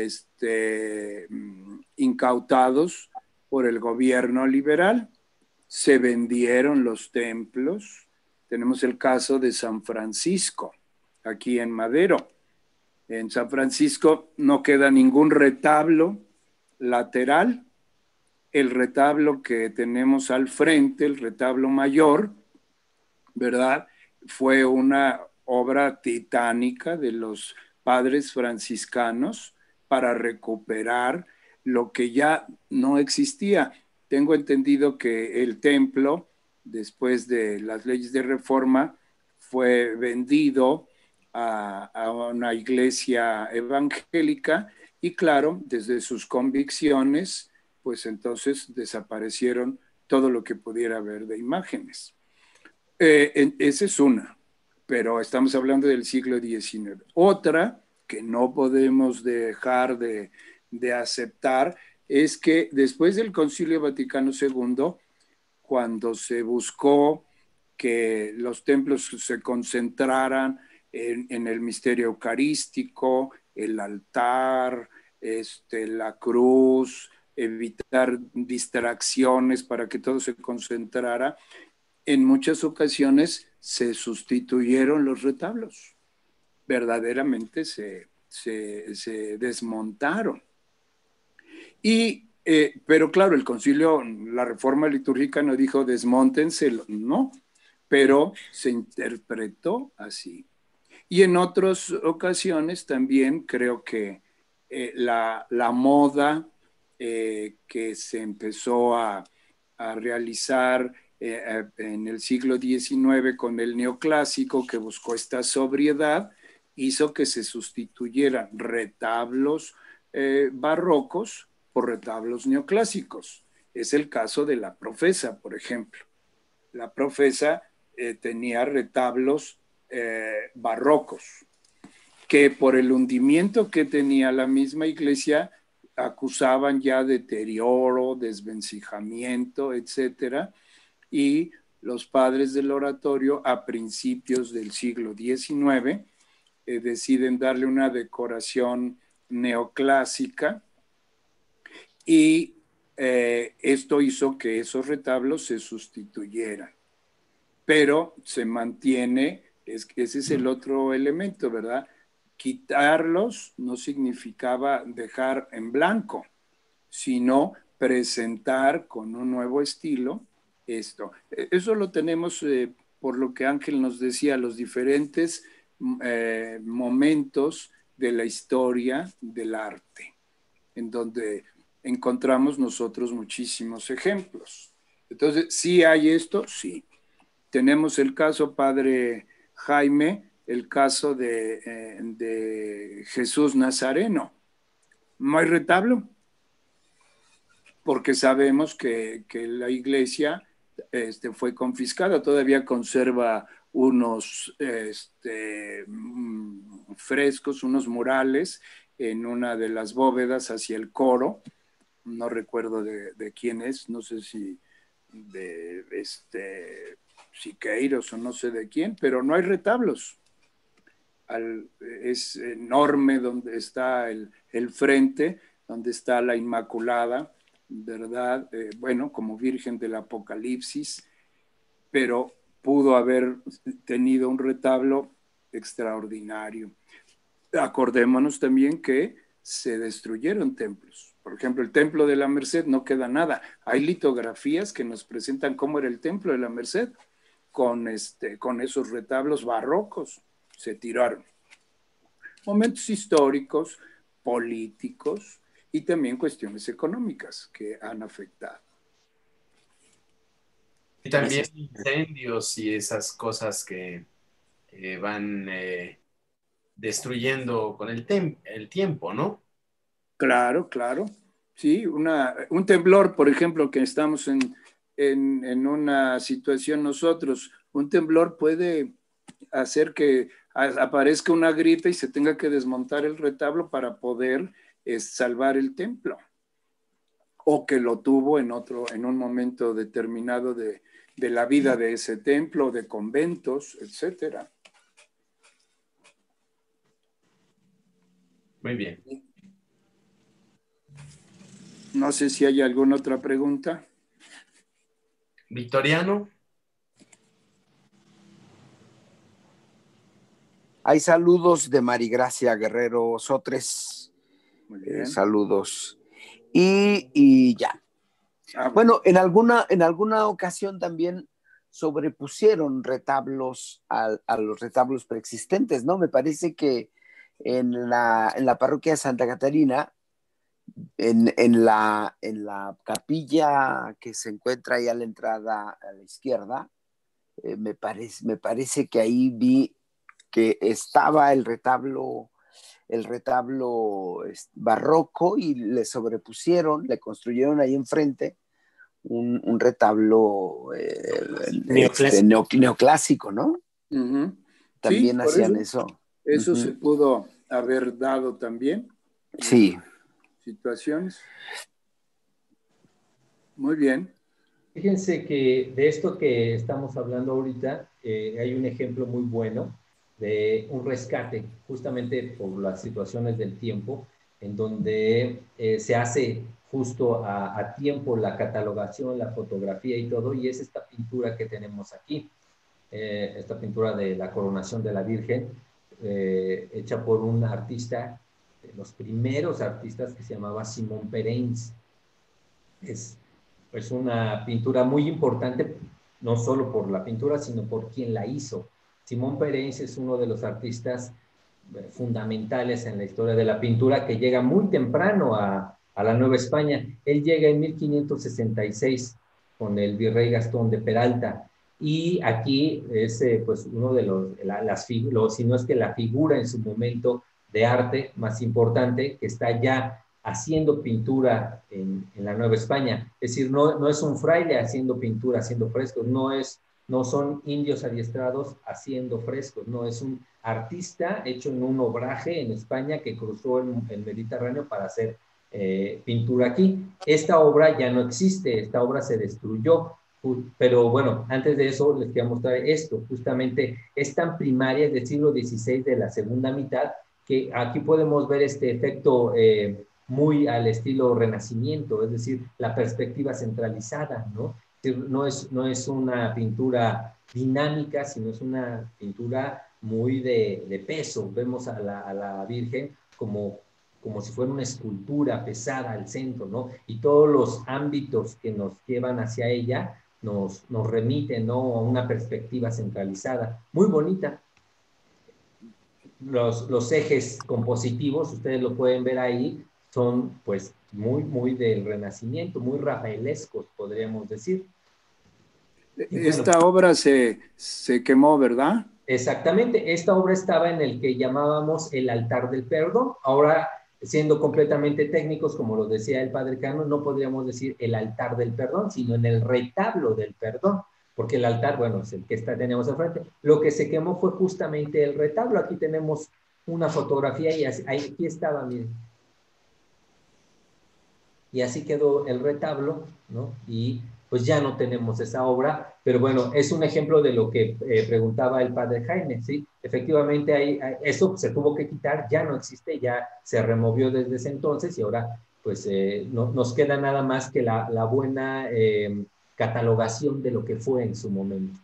incautados por el gobierno liberal. Se vendieron los templos. Tenemos el caso de San Francisco, aquí en Madero. En San Francisco no queda ningún retablo lateral. El retablo que tenemos al frente, el retablo mayor, ¿verdad? Fue una obra titánica de los padres franciscanos para recuperar lo que ya no existía. Tengo entendido que el templo, después de las leyes de reforma, fue vendido a una iglesia evangélica y claro, desde sus convicciones, pues entonces desaparecieron todo lo que pudiera haber de imágenes. Esa es una, pero estamos hablando del siglo XIX. Otra que no podemos dejar de aceptar es que después del Concilio Vaticano II, cuando se buscó que los templos se concentraran en el misterio eucarístico, el altar, la cruz, evitar distracciones para que todo se concentrara, en muchas ocasiones se sustituyeron los retablos, verdaderamente se desmontaron. Pero claro, el concilio, la reforma litúrgica no dijo desmóntenselo, no, pero se interpretó así. Y en otras ocasiones también creo que la moda que se empezó a realizar en el siglo XIX con el neoclásico, que buscó esta sobriedad, hizo que se sustituyeran retablos barrocos por retablos neoclásicos. Es el caso de la Profesa, por ejemplo. La Profesa tenía retablos barrocos, que por el hundimiento que tenía la misma iglesia acusaban ya deterioro, desvencijamiento, etcétera, y los padres del oratorio a principios del siglo XIX deciden darle una decoración neoclásica y esto hizo que esos retablos se sustituyeran. Pero se mantiene, ese es el otro elemento, ¿verdad? Quitarlos no significaba dejar en blanco, sino presentar con un nuevo estilo esto. Eso lo tenemos por lo que Ángel nos decía, los diferentes momentos de la historia del arte, en donde encontramos nosotros muchísimos ejemplos. Entonces, ¿sí hay esto? Sí. Tenemos el caso, padre Jaime, el caso de Jesús Nazareno. No hay retablo, porque sabemos que la iglesia fue confiscada, todavía conserva unos frescos, unos murales en una de las bóvedas hacia el coro, no recuerdo de quién es, no sé si de Siqueiros o no sé de quién, pero no hay retablos. Es enorme donde está el frente, donde está la Inmaculada, ¿verdad? Bueno, como Virgen del Apocalipsis, pero pudo haber tenido un retablo extraordinario. Acordémonos también que se destruyeron templos. Por ejemplo, el Templo de la Merced no queda nada. Hay litografías que nos presentan cómo era el Templo de la Merced con esos retablos barrocos. Se tiraron. Momentos históricos, políticos y también cuestiones económicas que han afectado. Y también incendios y esas cosas que van destruyendo con el tiempo, ¿no? Claro, claro. Sí, un temblor, por ejemplo, que estamos en una situación nosotros, un temblor puede hacer que aparezca una grieta y se tenga que desmontar el retablo para poder salvar el templo. O que lo tuvo en un momento determinado de la vida de ese templo, de conventos, etcétera. Muy bien. No sé si hay alguna otra pregunta. Victoriano. Hay saludos de Marigracia Guerrero Sotres. Muy bien. Saludos. Y ya. Bueno, en alguna ocasión también sobrepusieron retablos a los retablos preexistentes, ¿no? Me parece que en la parroquia de Santa Catarina, en la capilla que se encuentra ahí a la entrada a la izquierda, me parece que ahí vi que estaba el retablo barroco y le sobrepusieron, le construyeron ahí enfrente un retablo neoclásico, ¿no? Uh-huh. También sí, hacían eso. Eso Uh-huh. se pudo haber dado también. Sí. Situaciones. Muy bien. Fíjense que de esto que estamos hablando ahorita, hay un ejemplo muy bueno de un rescate, justamente por las situaciones del tiempo, en donde se hace justo a tiempo la catalogación, la fotografía y todo, y es esta pintura que tenemos aquí, esta pintura de la coronación de la Virgen, hecha por un artista, de los primeros artistas, que se llamaba Simón Pereins. Es una pintura muy importante, no solo por la pintura, sino por quien la hizo. Simón Pereins es uno de los artistas fundamentales en la historia de la pintura, que llega muy temprano a la Nueva España. Él llega en 1566 con el virrey Gastón de Peralta. Y aquí es pues uno de si no es que la figura en su momento de arte más importante, que está ya haciendo pintura en la Nueva España. Es decir, no es un fraile haciendo pintura, haciendo frescos, no son indios adiestrados haciendo frescos, no, es un artista hecho en un obraje en España que cruzó el Mediterráneo para hacer pintura aquí. Esta obra ya no existe, esta obra se destruyó, pero bueno, antes de eso les quiero mostrar esto, justamente es tan primaria, es del siglo XVI, de la segunda mitad, que aquí podemos ver este efecto muy al estilo Renacimiento, es decir, la perspectiva centralizada, ¿no? No es una pintura dinámica, sino es una pintura muy de peso. Vemos a la Virgen como si fuera una escultura pesada al centro, ¿no? Y todos los ámbitos que nos llevan hacia ella nos remiten, ¿no?, a una perspectiva centralizada. Muy bonita. Los ejes compositivos, ustedes lo pueden ver ahí, son pues muy del Renacimiento, muy rafaelescos, podríamos decir. Esta obra se quemó, ¿verdad? Exactamente, esta obra estaba en el que llamábamos el altar del perdón. Ahora, siendo completamente técnicos, como lo decía el padre Cano, no podríamos decir el altar del perdón, sino en el retablo del perdón, porque el altar, bueno, es el que tenemos enfrente. Lo que se quemó fue justamente el retablo. Aquí tenemos una fotografía y aquí estaba, miren. Y así quedó el retablo, ¿no? Y pues ya no tenemos esa obra, pero bueno, es un ejemplo de lo que preguntaba el padre Jaime, ¿sí? Efectivamente, eso se tuvo que quitar, ya no existe, ya se removió desde ese entonces y ahora pues nos queda nada más que la buena catalogación de lo que fue en su momento.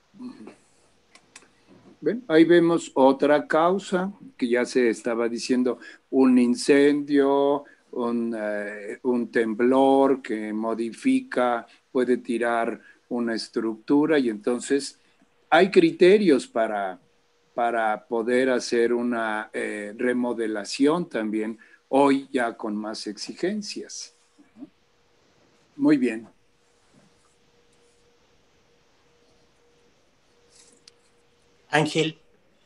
¿Ven? Ahí vemos otra causa que ya se estaba diciendo, un incendio, un temblor que modifica, puede tirar una estructura y entonces hay criterios para poder hacer una remodelación también, hoy ya con más exigencias. Muy bien. Ángel,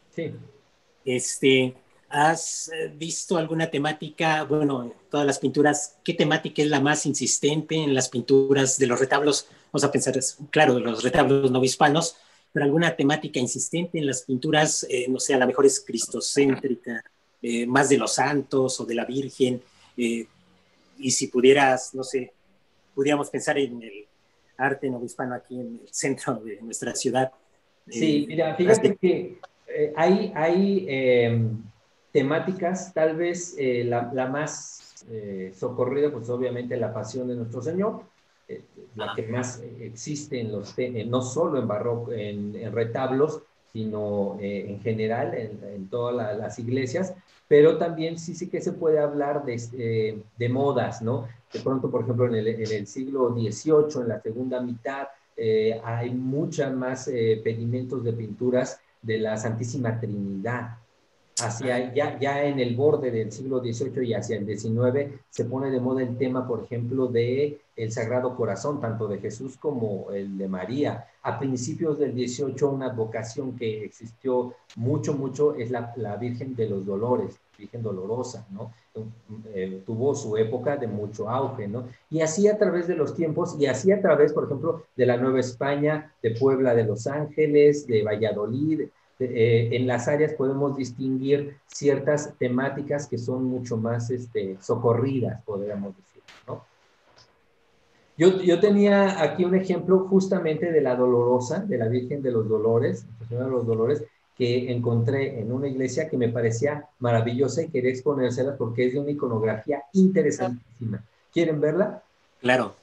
sí. ¿Has visto alguna temática, bueno, todas las pinturas, qué temática es la más insistente en las pinturas de los retablos? Vamos a pensar, claro, de los retablos novohispanos, pero alguna temática insistente en las pinturas, no sé, a lo mejor es cristocéntrica, más de los santos o de la Virgen, y si pudieras, no sé, pudiéramos pensar en el arte novohispano aquí en el centro de nuestra ciudad. Sí, mira, fíjate que hay temáticas, tal vez la más socorrida, pues obviamente la Pasión de Nuestro Señor, la que más existe no solo en barroco, en retablos, sino en general en todas las iglesias, pero también sí que se puede hablar de modas, ¿no? De pronto, por ejemplo, en el siglo XVIII, en la segunda mitad, hay muchas más pedimentos de pinturas de la Santísima Trinidad. Ya en el borde del siglo XVIII y hacia el XIX se pone de moda el tema, por ejemplo, de el Sagrado Corazón, tanto de Jesús como el de María. A principios del XVIII, una advocación que existió mucho es la Virgen de los Dolores, Virgen Dolorosa, ¿no? Tuvo su época de mucho auge, ¿no? Y así a través de los tiempos, y así a través, por ejemplo, de la Nueva España, de Puebla de Los Ángeles, de Valladolid, en las áreas podemos distinguir ciertas temáticas que son mucho más socorridas, podríamos decir, ¿no? Yo tenía aquí un ejemplo justamente de la Dolorosa, de la Virgen de los Dolores, de los Dolores, que encontré en una iglesia que me parecía maravillosa y quería exponérsela porque es de una iconografía interesantísima. ¿Quieren verla? Claro.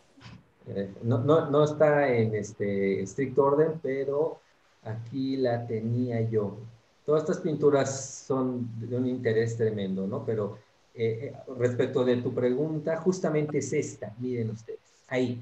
No está en estricto orden, pero aquí la tenía yo. Todas estas pinturas son de un interés tremendo, ¿no? Pero respecto de tu pregunta, justamente es esta, miren ustedes, ahí.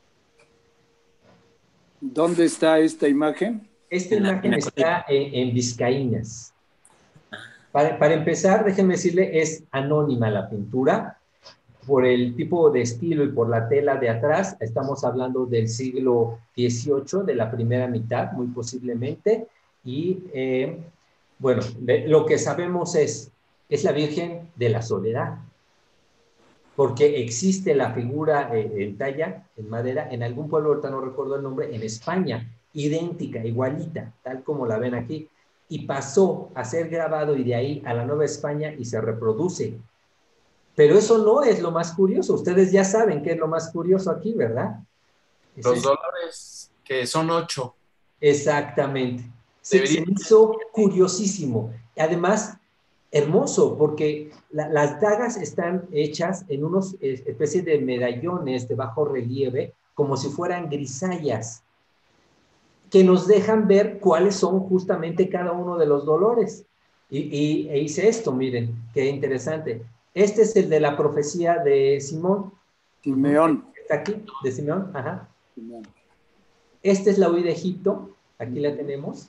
¿Dónde está esta imagen? Esta imagen está en Vizcaínas. Para empezar, déjenme decirle, es anónima la pintura. por el tipo de estilo y por la tela de atrás, estamos hablando del siglo XVIII, de la primera mitad, muy posiblemente. Y bueno, lo que sabemos es la Virgen de la Soledad, porque existe la figura en talla, en madera, en algún pueblo, ahorita no recuerdo el nombre, en España, idéntica, igualita, tal como la ven aquí, y pasó a ser grabado y de ahí a la Nueva España y se reproduce. Pero eso no es lo más curioso. Ustedes ya saben qué es lo más curioso aquí, ¿verdad? Los dolores, que son 8. Exactamente. Se me hizo curiosísimo. Además, hermoso, porque las dagas están hechas en unos especie de medallones de bajo relieve, como si fueran grisallas, que nos dejan ver cuáles son justamente cada uno de los dolores. E hice esto, miren, qué interesante. Este es el de la profecía de Simón. Simeón. Está aquí, de Simeón, ajá. Simeón. Esta es la huida de Egipto, aquí la tenemos.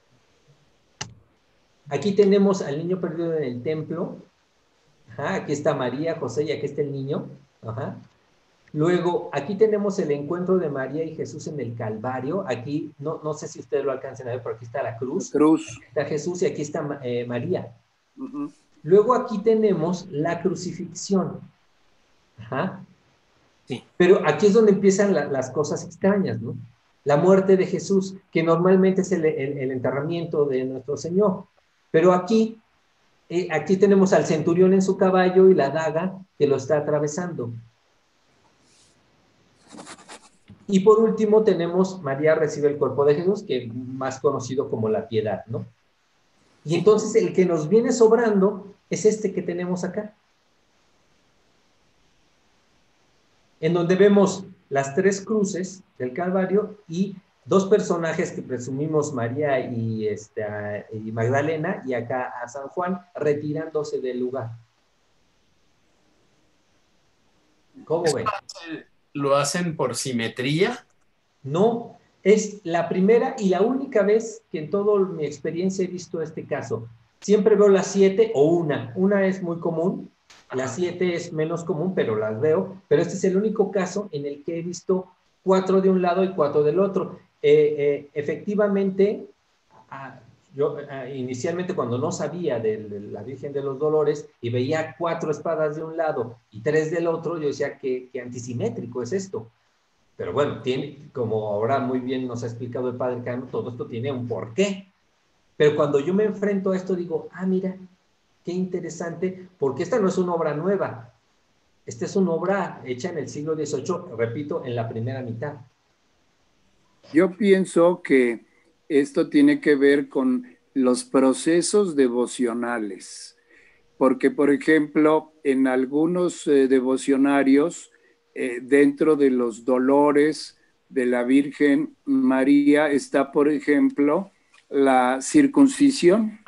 Aquí tenemos al niño perdido en el templo. Ajá, aquí está María, José, y aquí está el niño. Ajá. Luego, aquí tenemos el encuentro de María y Jesús en el Calvario. Aquí, no sé si ustedes lo alcancen a ver, pero aquí está la cruz. La cruz. Aquí está Jesús y aquí está María. Uh-huh. Luego aquí tenemos la crucifixión. Ajá. Sí. Pero aquí es donde empiezan las cosas extrañas, ¿no? La muerte de Jesús, que normalmente es el enterramiento de nuestro Señor. Pero aquí tenemos al centurión en su caballo y la daga que lo está atravesando. Y por último tenemos María recibe el cuerpo de Jesús, que es más conocido como la piedad, ¿no? Y entonces el que nos viene sobrando es este que tenemos acá, en donde vemos las 3 cruces del Calvario y 2 personajes que presumimos, María y Magdalena, y acá a San Juan retirándose del lugar. ¿Cómo ven? ¿Lo hacen por simetría? No, es la primera y la única vez que en toda mi experiencia he visto este caso. Siempre veo las 7 o una. Una es muy común, las 7 es menos común, pero las veo. Pero este es el único caso en el que he visto 4 de un lado y 4 del otro. Efectivamente, yo inicialmente cuando no sabía de la Virgen de los Dolores y veía 4 espadas de un lado y 3 del otro, yo decía que antisimétrico es esto. Pero bueno, como ahora muy bien nos ha explicado el padre Cano, todo esto tiene un porqué. Pero cuando yo me enfrento a esto digo, mira, qué interesante, porque esta no es una obra nueva. Esta es una obra hecha en el siglo XVIII, repito, en la primera mitad. Yo pienso que esto tiene que ver con los procesos devocionales, porque, por ejemplo, en algunos devocionarios, dentro de los dolores de la Virgen María está, por ejemplo, la circuncisión,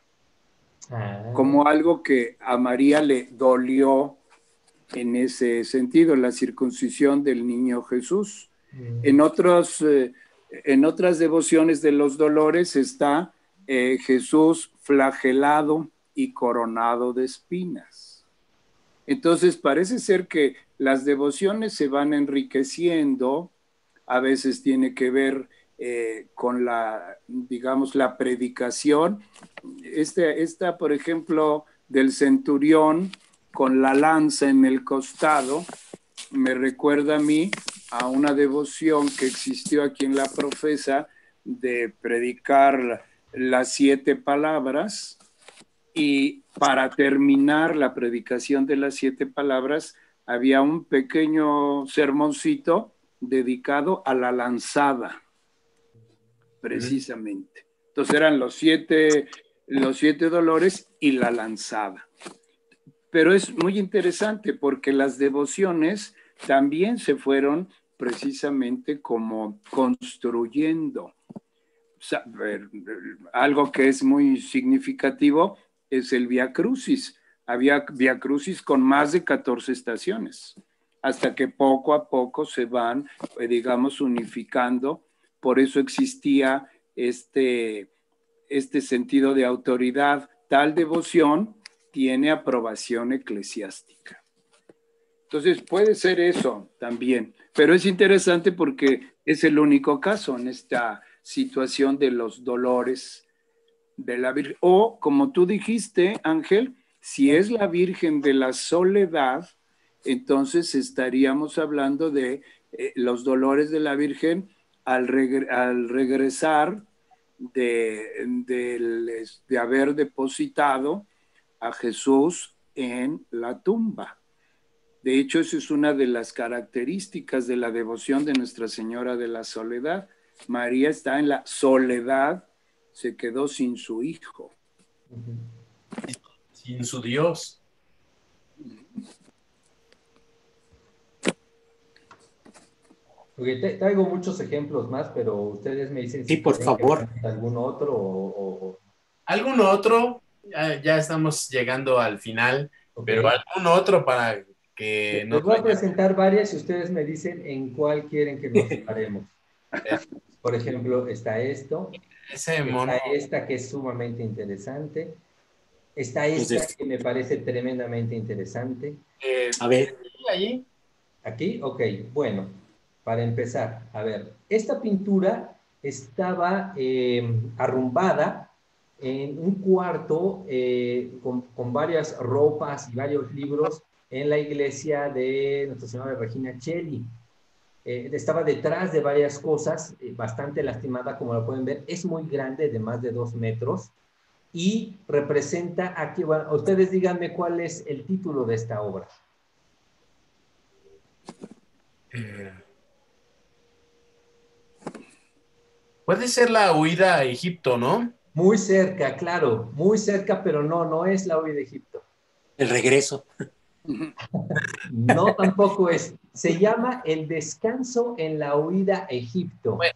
como algo que a María le dolió en ese sentido, la circuncisión del niño Jesús. En otras devociones de los dolores está Jesús flagelado y coronado de espinas. Entonces parece ser que las devociones se van enriqueciendo, a veces tiene que ver con la predicación. Esta, por ejemplo, del centurión con la lanza en el costado, me recuerda a mí a una devoción que existió aquí en la Profesa de predicar las 7 palabras, y para terminar la predicación de las 7 palabras había un pequeño sermoncito dedicado a la lanzada, precisamente. Entonces eran los siete dolores y la lanzada. Pero es muy interesante porque las devociones también se fueron precisamente como construyendo. Algo que es muy significativo es el Vía Crucis. Había Vía Crucis con más de 14 estaciones, hasta que poco a poco se van, unificando. Por eso existía este sentido de autoridad. Tal devoción tiene aprobación eclesiástica. Entonces puede ser eso también, pero es interesante porque es el único caso en esta situación de los dolores de la Virgen. O como tú dijiste, Ángel, si es la Virgen de la Soledad, entonces estaríamos hablando de los dolores de la Virgen al regresar de haber depositado a Jesús en la tumba. De hecho, esa es una de las características de la devoción de Nuestra Señora de la Soledad. María está en la soledad, se quedó sin su hijo. Sin su Dios. Traigo muchos ejemplos más, pero ustedes me dicen sí, si por favor. algún otro o... ¿Algún otro? Ya estamos llegando al final, Okay. pero ¿algún otro para que Les voy a presentar varias y ustedes me dicen en cuál quieren que nos paremos. Por ejemplo, está esto, ese mono. está esta que es sumamente interesante, está esta que me parece tremendamente interesante. A ver. ¿Allí? ¿Aquí? Ok, bueno, para empezar, a ver, esta pintura estaba arrumbada en un cuarto con varias ropas y varios libros en la iglesia de Nuestra Señora de Regina Coeli. Estaba detrás de varias cosas, bastante lastimada, como lo pueden ver. Es muy grande, de más de 2 metros, y representa aquí, bueno, ustedes díganme cuál es el título de esta obra. Puede ser la huida a Egipto, ¿no? Muy cerca, claro, muy cerca, pero no es la huida de Egipto. El regreso. No, tampoco es. Se llama El descanso en la huida a Egipto. Bueno,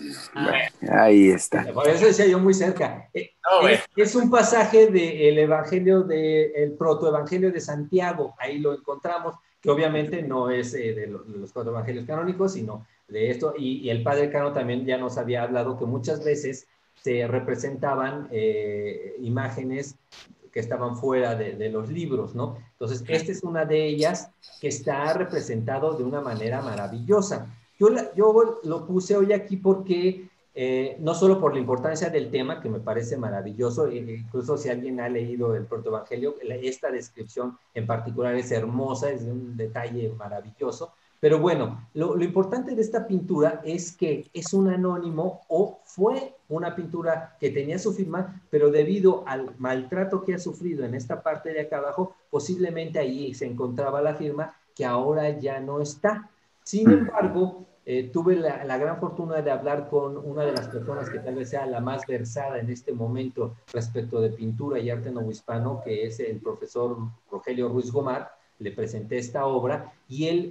ahí está. Por eso decía yo muy cerca. Es un pasaje del Evangelio, el protoevangelio de Santiago. Ahí lo encontramos, que obviamente no es de los 4 evangelios canónicos, sino de esto. Y el padre Cano también ya nos había hablado que muchas veces se representaban imágenes que estaban fuera de los libros, ¿no? Entonces, esta es una de ellas que está representado de una manera maravillosa. Yo lo puse hoy aquí porque no solo por la importancia del tema, que me parece maravilloso, incluso si alguien ha leído el protoevangelio, esta descripción en particular es hermosa, es de un detalle maravilloso. Pero bueno, lo importante de esta pintura es que es un anónimo, o fue una pintura que tenía su firma, pero debido al maltrato que ha sufrido en esta parte de acá abajo, posiblemente ahí se encontraba la firma, que ahora ya no está. Sin embargo, tuve la gran fortuna de hablar con una de las personas que tal vez sea la más versada en este momento respecto de pintura y arte novohispano, que es el profesor Rogelio Ruiz Gomar. Le presenté esta obra y él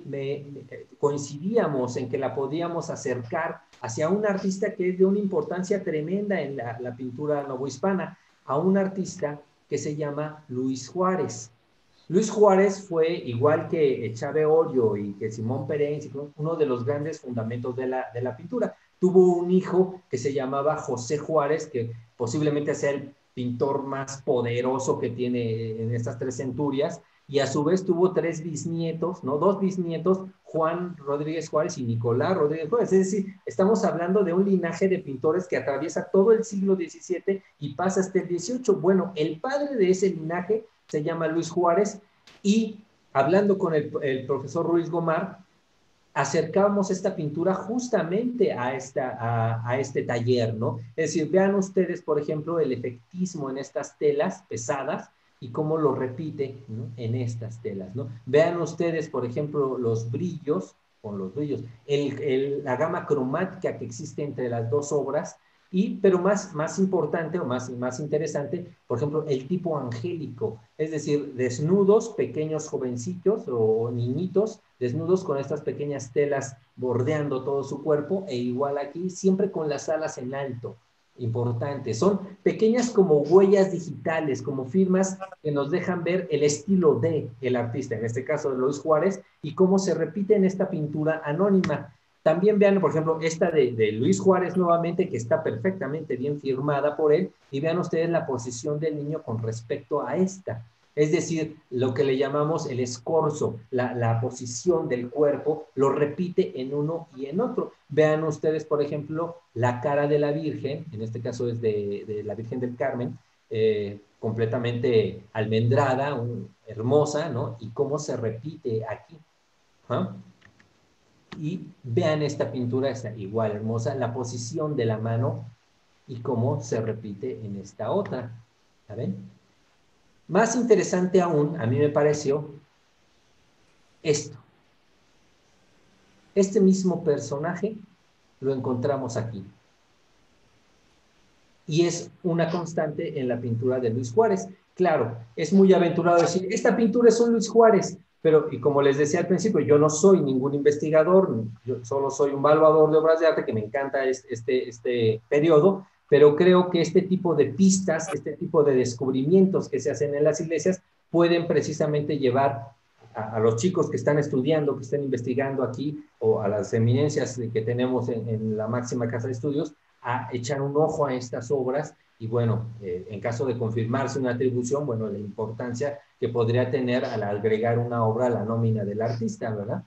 coincidíamos en que la podíamos acercar hacia un artista que es de una importancia tremenda en la pintura novohispana, a un artista que se llama Luis Juárez. Luis Juárez fue, igual que Chávez Orio y que Simón Perenz, uno de los grandes fundamentos de la pintura. Tuvo un hijo que se llamaba José Juárez, que posiblemente sea el pintor más poderoso que tiene en estas 3 centurias, y a su vez tuvo 3 bisnietos, ¿no? 2 bisnietos, Juan Rodríguez Juárez y Nicolás Rodríguez Juárez. Es decir, estamos hablando de un linaje de pintores que atraviesa todo el siglo XVII y pasa hasta el XVIII. Bueno, el padre de ese linaje se llama Luis Juárez, y hablando con el profesor Ruiz Gomar, acercábamos esta pintura justamente a este taller, ¿no? Es decir, vean ustedes, por ejemplo, el efectismo en estas telas pesadas y cómo lo repite, ¿no?, en estas telas, ¿no? Vean ustedes, por ejemplo, los brillos, la gama cromática que existe entre las 2 obras, pero más importante o más interesante, por ejemplo, el tipo angélico, es decir, desnudos, pequeños jovencitos o niñitos, desnudos con estas pequeñas telas bordeando todo su cuerpo, e igual aquí, siempre con las alas en alto. Importante, son pequeñas como huellas digitales, como firmas que nos dejan ver el estilo del artista, en este caso de Luis Juárez, y cómo se repite en esta pintura anónima. También vean, por ejemplo, esta de Luis Juárez nuevamente, que está perfectamente bien firmada por él, y vean ustedes la posición del niño con respecto a esta. Es decir, lo que le llamamos el escorzo, la posición del cuerpo, lo repite en uno y en otro. Vean ustedes, por ejemplo, la cara de la Virgen, en este caso es de la Virgen del Carmen, completamente almendrada, hermosa, ¿no? Y cómo se repite aquí. ¿Ah? Y vean esta pintura, está igual hermosa, la posición de la mano y cómo se repite en esta otra. ¿Saben? Más interesante aún, a mí me pareció esto. Este mismo personaje lo encontramos aquí. Y es una constante en la pintura de Luis Juárez. Claro, es muy aventurado decir, esta pintura es un Luis Juárez, pero, y como les decía al principio, yo no soy ningún investigador, yo solo soy un evaluador de obras de arte, que me encanta este periodo, pero creo que este tipo de pistas, este tipo de descubrimientos que se hacen en las iglesias, pueden precisamente llevar a los chicos que están estudiando, que están investigando aquí, o a las eminencias que tenemos en la máxima casa de estudios, a echar un ojo a estas obras y bueno, en caso de confirmarse una atribución, bueno, la importancia que podría tener al agregar una obra a la nómina del artista, ¿verdad?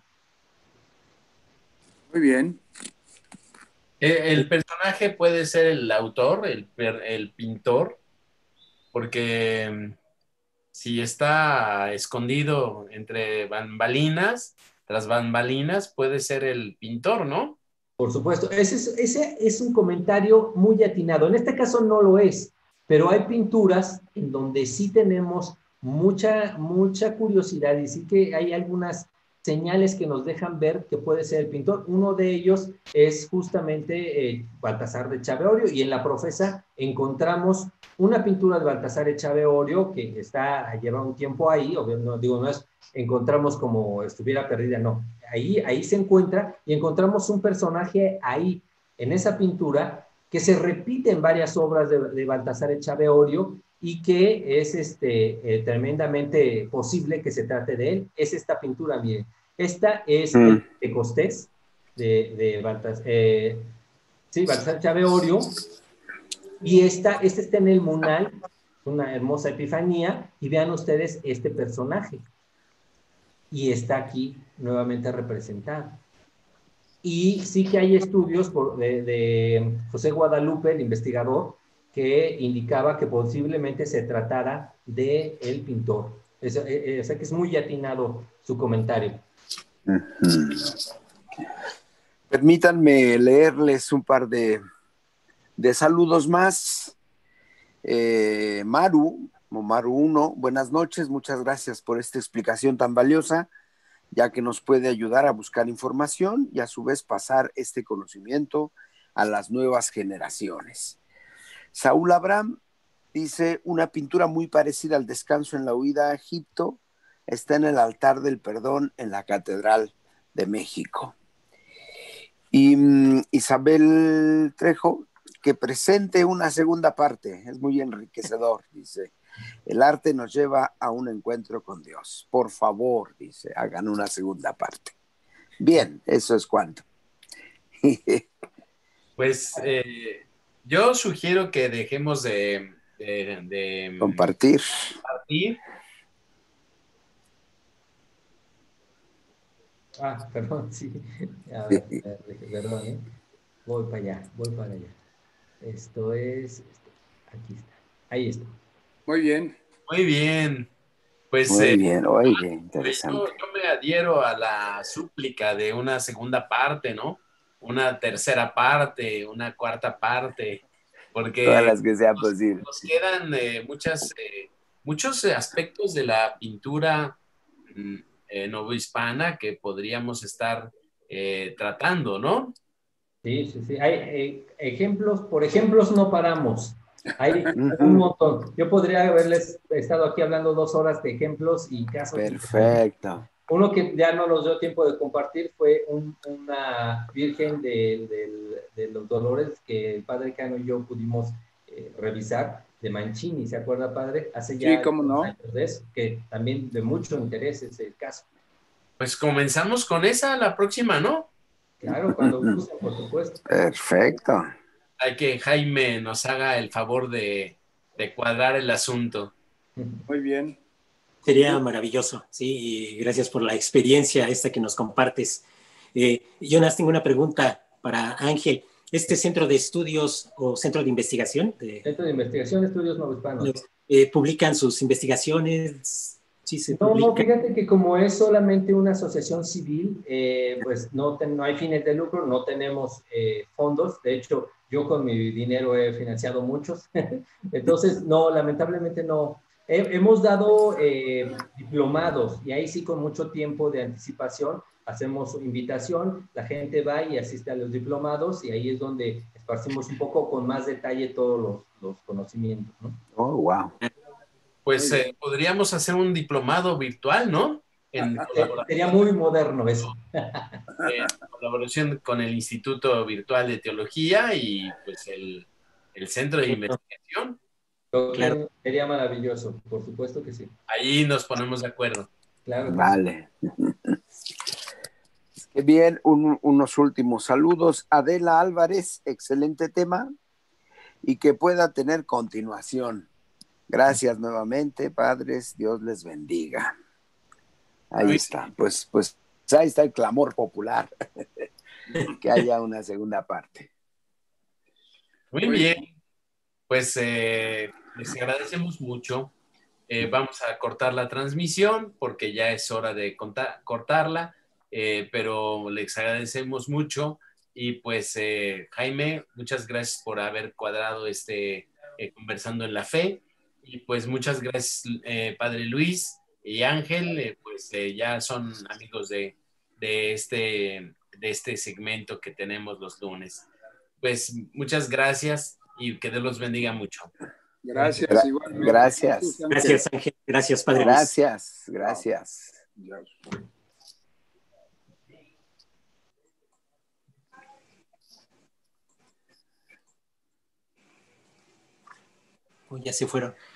Muy bien. El personaje puede ser el autor, el pintor, porque si está escondido entre bambalinas, tras bambalinas, puede ser el pintor, ¿no? Por supuesto, ese es un comentario muy atinado. En este caso no lo es, pero hay pinturas en donde sí tenemos mucha curiosidad y sí que hay algunas señales que nos dejan ver que puede ser el pintor. Uno de ellos es justamente Baltasar de Chaveorio, y en la Profesa encontramos una pintura de Baltasar de Chaveorio que lleva un tiempo ahí, no digo, no es encontramos como estuviera perdida, no. Ahí se encuentra y encontramos un personaje ahí, en esa pintura, que se repite en varias obras de Baltasar Echaveorio y que es tremendamente posible que se trate de él. Es esta pintura, miren. Esta es el Pentecostés de Baltasar, sí, Baltasar Echaveorio, y esta está en el Munal, una hermosa epifanía, y vean ustedes este personaje. Y está aquí nuevamente representado. Y sí que hay estudios de José Guadalupe, el investigador, que indicaba que posiblemente se tratara de el pintor. O sea que es muy atinado su comentario. Permítanme leerles un par de saludos más. Maru 1, buenas noches, muchas gracias por esta explicación tan valiosa, ya que nos puede ayudar a buscar información y a su vez pasar este conocimiento a las nuevas generaciones. Saúl Abraham dice, una pintura muy parecida al Descanso en la huida a Egipto está en el altar del perdón en la Catedral de México. Y Isabel Trejo, que presente una segunda parte, es muy enriquecedor, dice. El arte nos lleva a un encuentro con Dios. Por favor, dice, hagan una segunda parte. Bien, eso es cuanto. Pues yo sugiero que dejemos de compartir. Perdón, sí. A ver, perdón, ¿eh? Voy para allá. Esto es, aquí está, ahí está. Muy bien. Muy bien. Pues, muy bien, oye, interesante. Yo me adhiero a la súplica de una segunda parte, ¿no? Una tercera parte, una cuarta parte, porque todas las que sea posible. Nos quedan muchos aspectos de la pintura novohispana que podríamos estar tratando, ¿no? Sí. Hay ejemplos, por ejemplos no paramos. Hay un montón. Yo podría haberles estado aquí hablando 2 horas de ejemplos y casos. Perfecto. Uno que ya no nos dio tiempo de compartir fue una virgen de los Dolores que el padre Cano y yo pudimos revisar, de Mancini, ¿se acuerda, padre? Hace ya sí, cómo no, años de eso, que también de mucho interés es el caso. Pues comenzamos con esa la próxima, ¿no? Claro, cuando gusten, por supuesto. Perfecto. Hay que Jaime nos haga el favor de cuadrar el asunto. Muy bien. Sería maravilloso, sí, y gracias por la experiencia esta que nos compartes. Jonas, tengo una pregunta para Ángel. ¿Este centro de estudios o centro de investigación Centro de Investigación Estudios Novohispanos. publican sus investigaciones? Sí, se No, publican. fíjate que como es solamente una asociación civil, pues no hay fines de lucro, no tenemos fondos. De hecho, yo con mi dinero he financiado muchos. Entonces, no, lamentablemente no. Hemos dado diplomados y ahí sí con mucho tiempo de anticipación hacemos invitación, la gente va y asiste a los diplomados y ahí es donde esparcimos un poco con más detalle todos los conocimientos, ¿no? Oh, wow. Pues podríamos hacer un diplomado virtual, ¿no? Sería muy moderno eso. En colaboración con el Instituto Virtual de Teología y pues el Centro de Investigación. Claro. Sería maravilloso, por supuesto que sí. Ahí nos ponemos de acuerdo. Claro. Vale. Qué bien, unos últimos saludos. Adela Álvarez, excelente tema y que pueda tener continuación. Gracias nuevamente, padres, Dios les bendiga. Ahí está, pues ahí está el clamor popular, que haya una segunda parte. Muy bien, pues les agradecemos mucho. Vamos a cortar la transmisión porque ya es hora de cortarla, pero les agradecemos mucho y pues Jaime, muchas gracias por haber cuadrado Conversando en la Fe y pues muchas gracias Padre Luis y Ángel, pues ya son amigos de este segmento que tenemos los lunes. Pues muchas gracias y que Dios los bendiga mucho. Gracias, igualmente. Gracias. Gracias, Ángel. Gracias, Padre Luis. Gracias. Ya se fueron.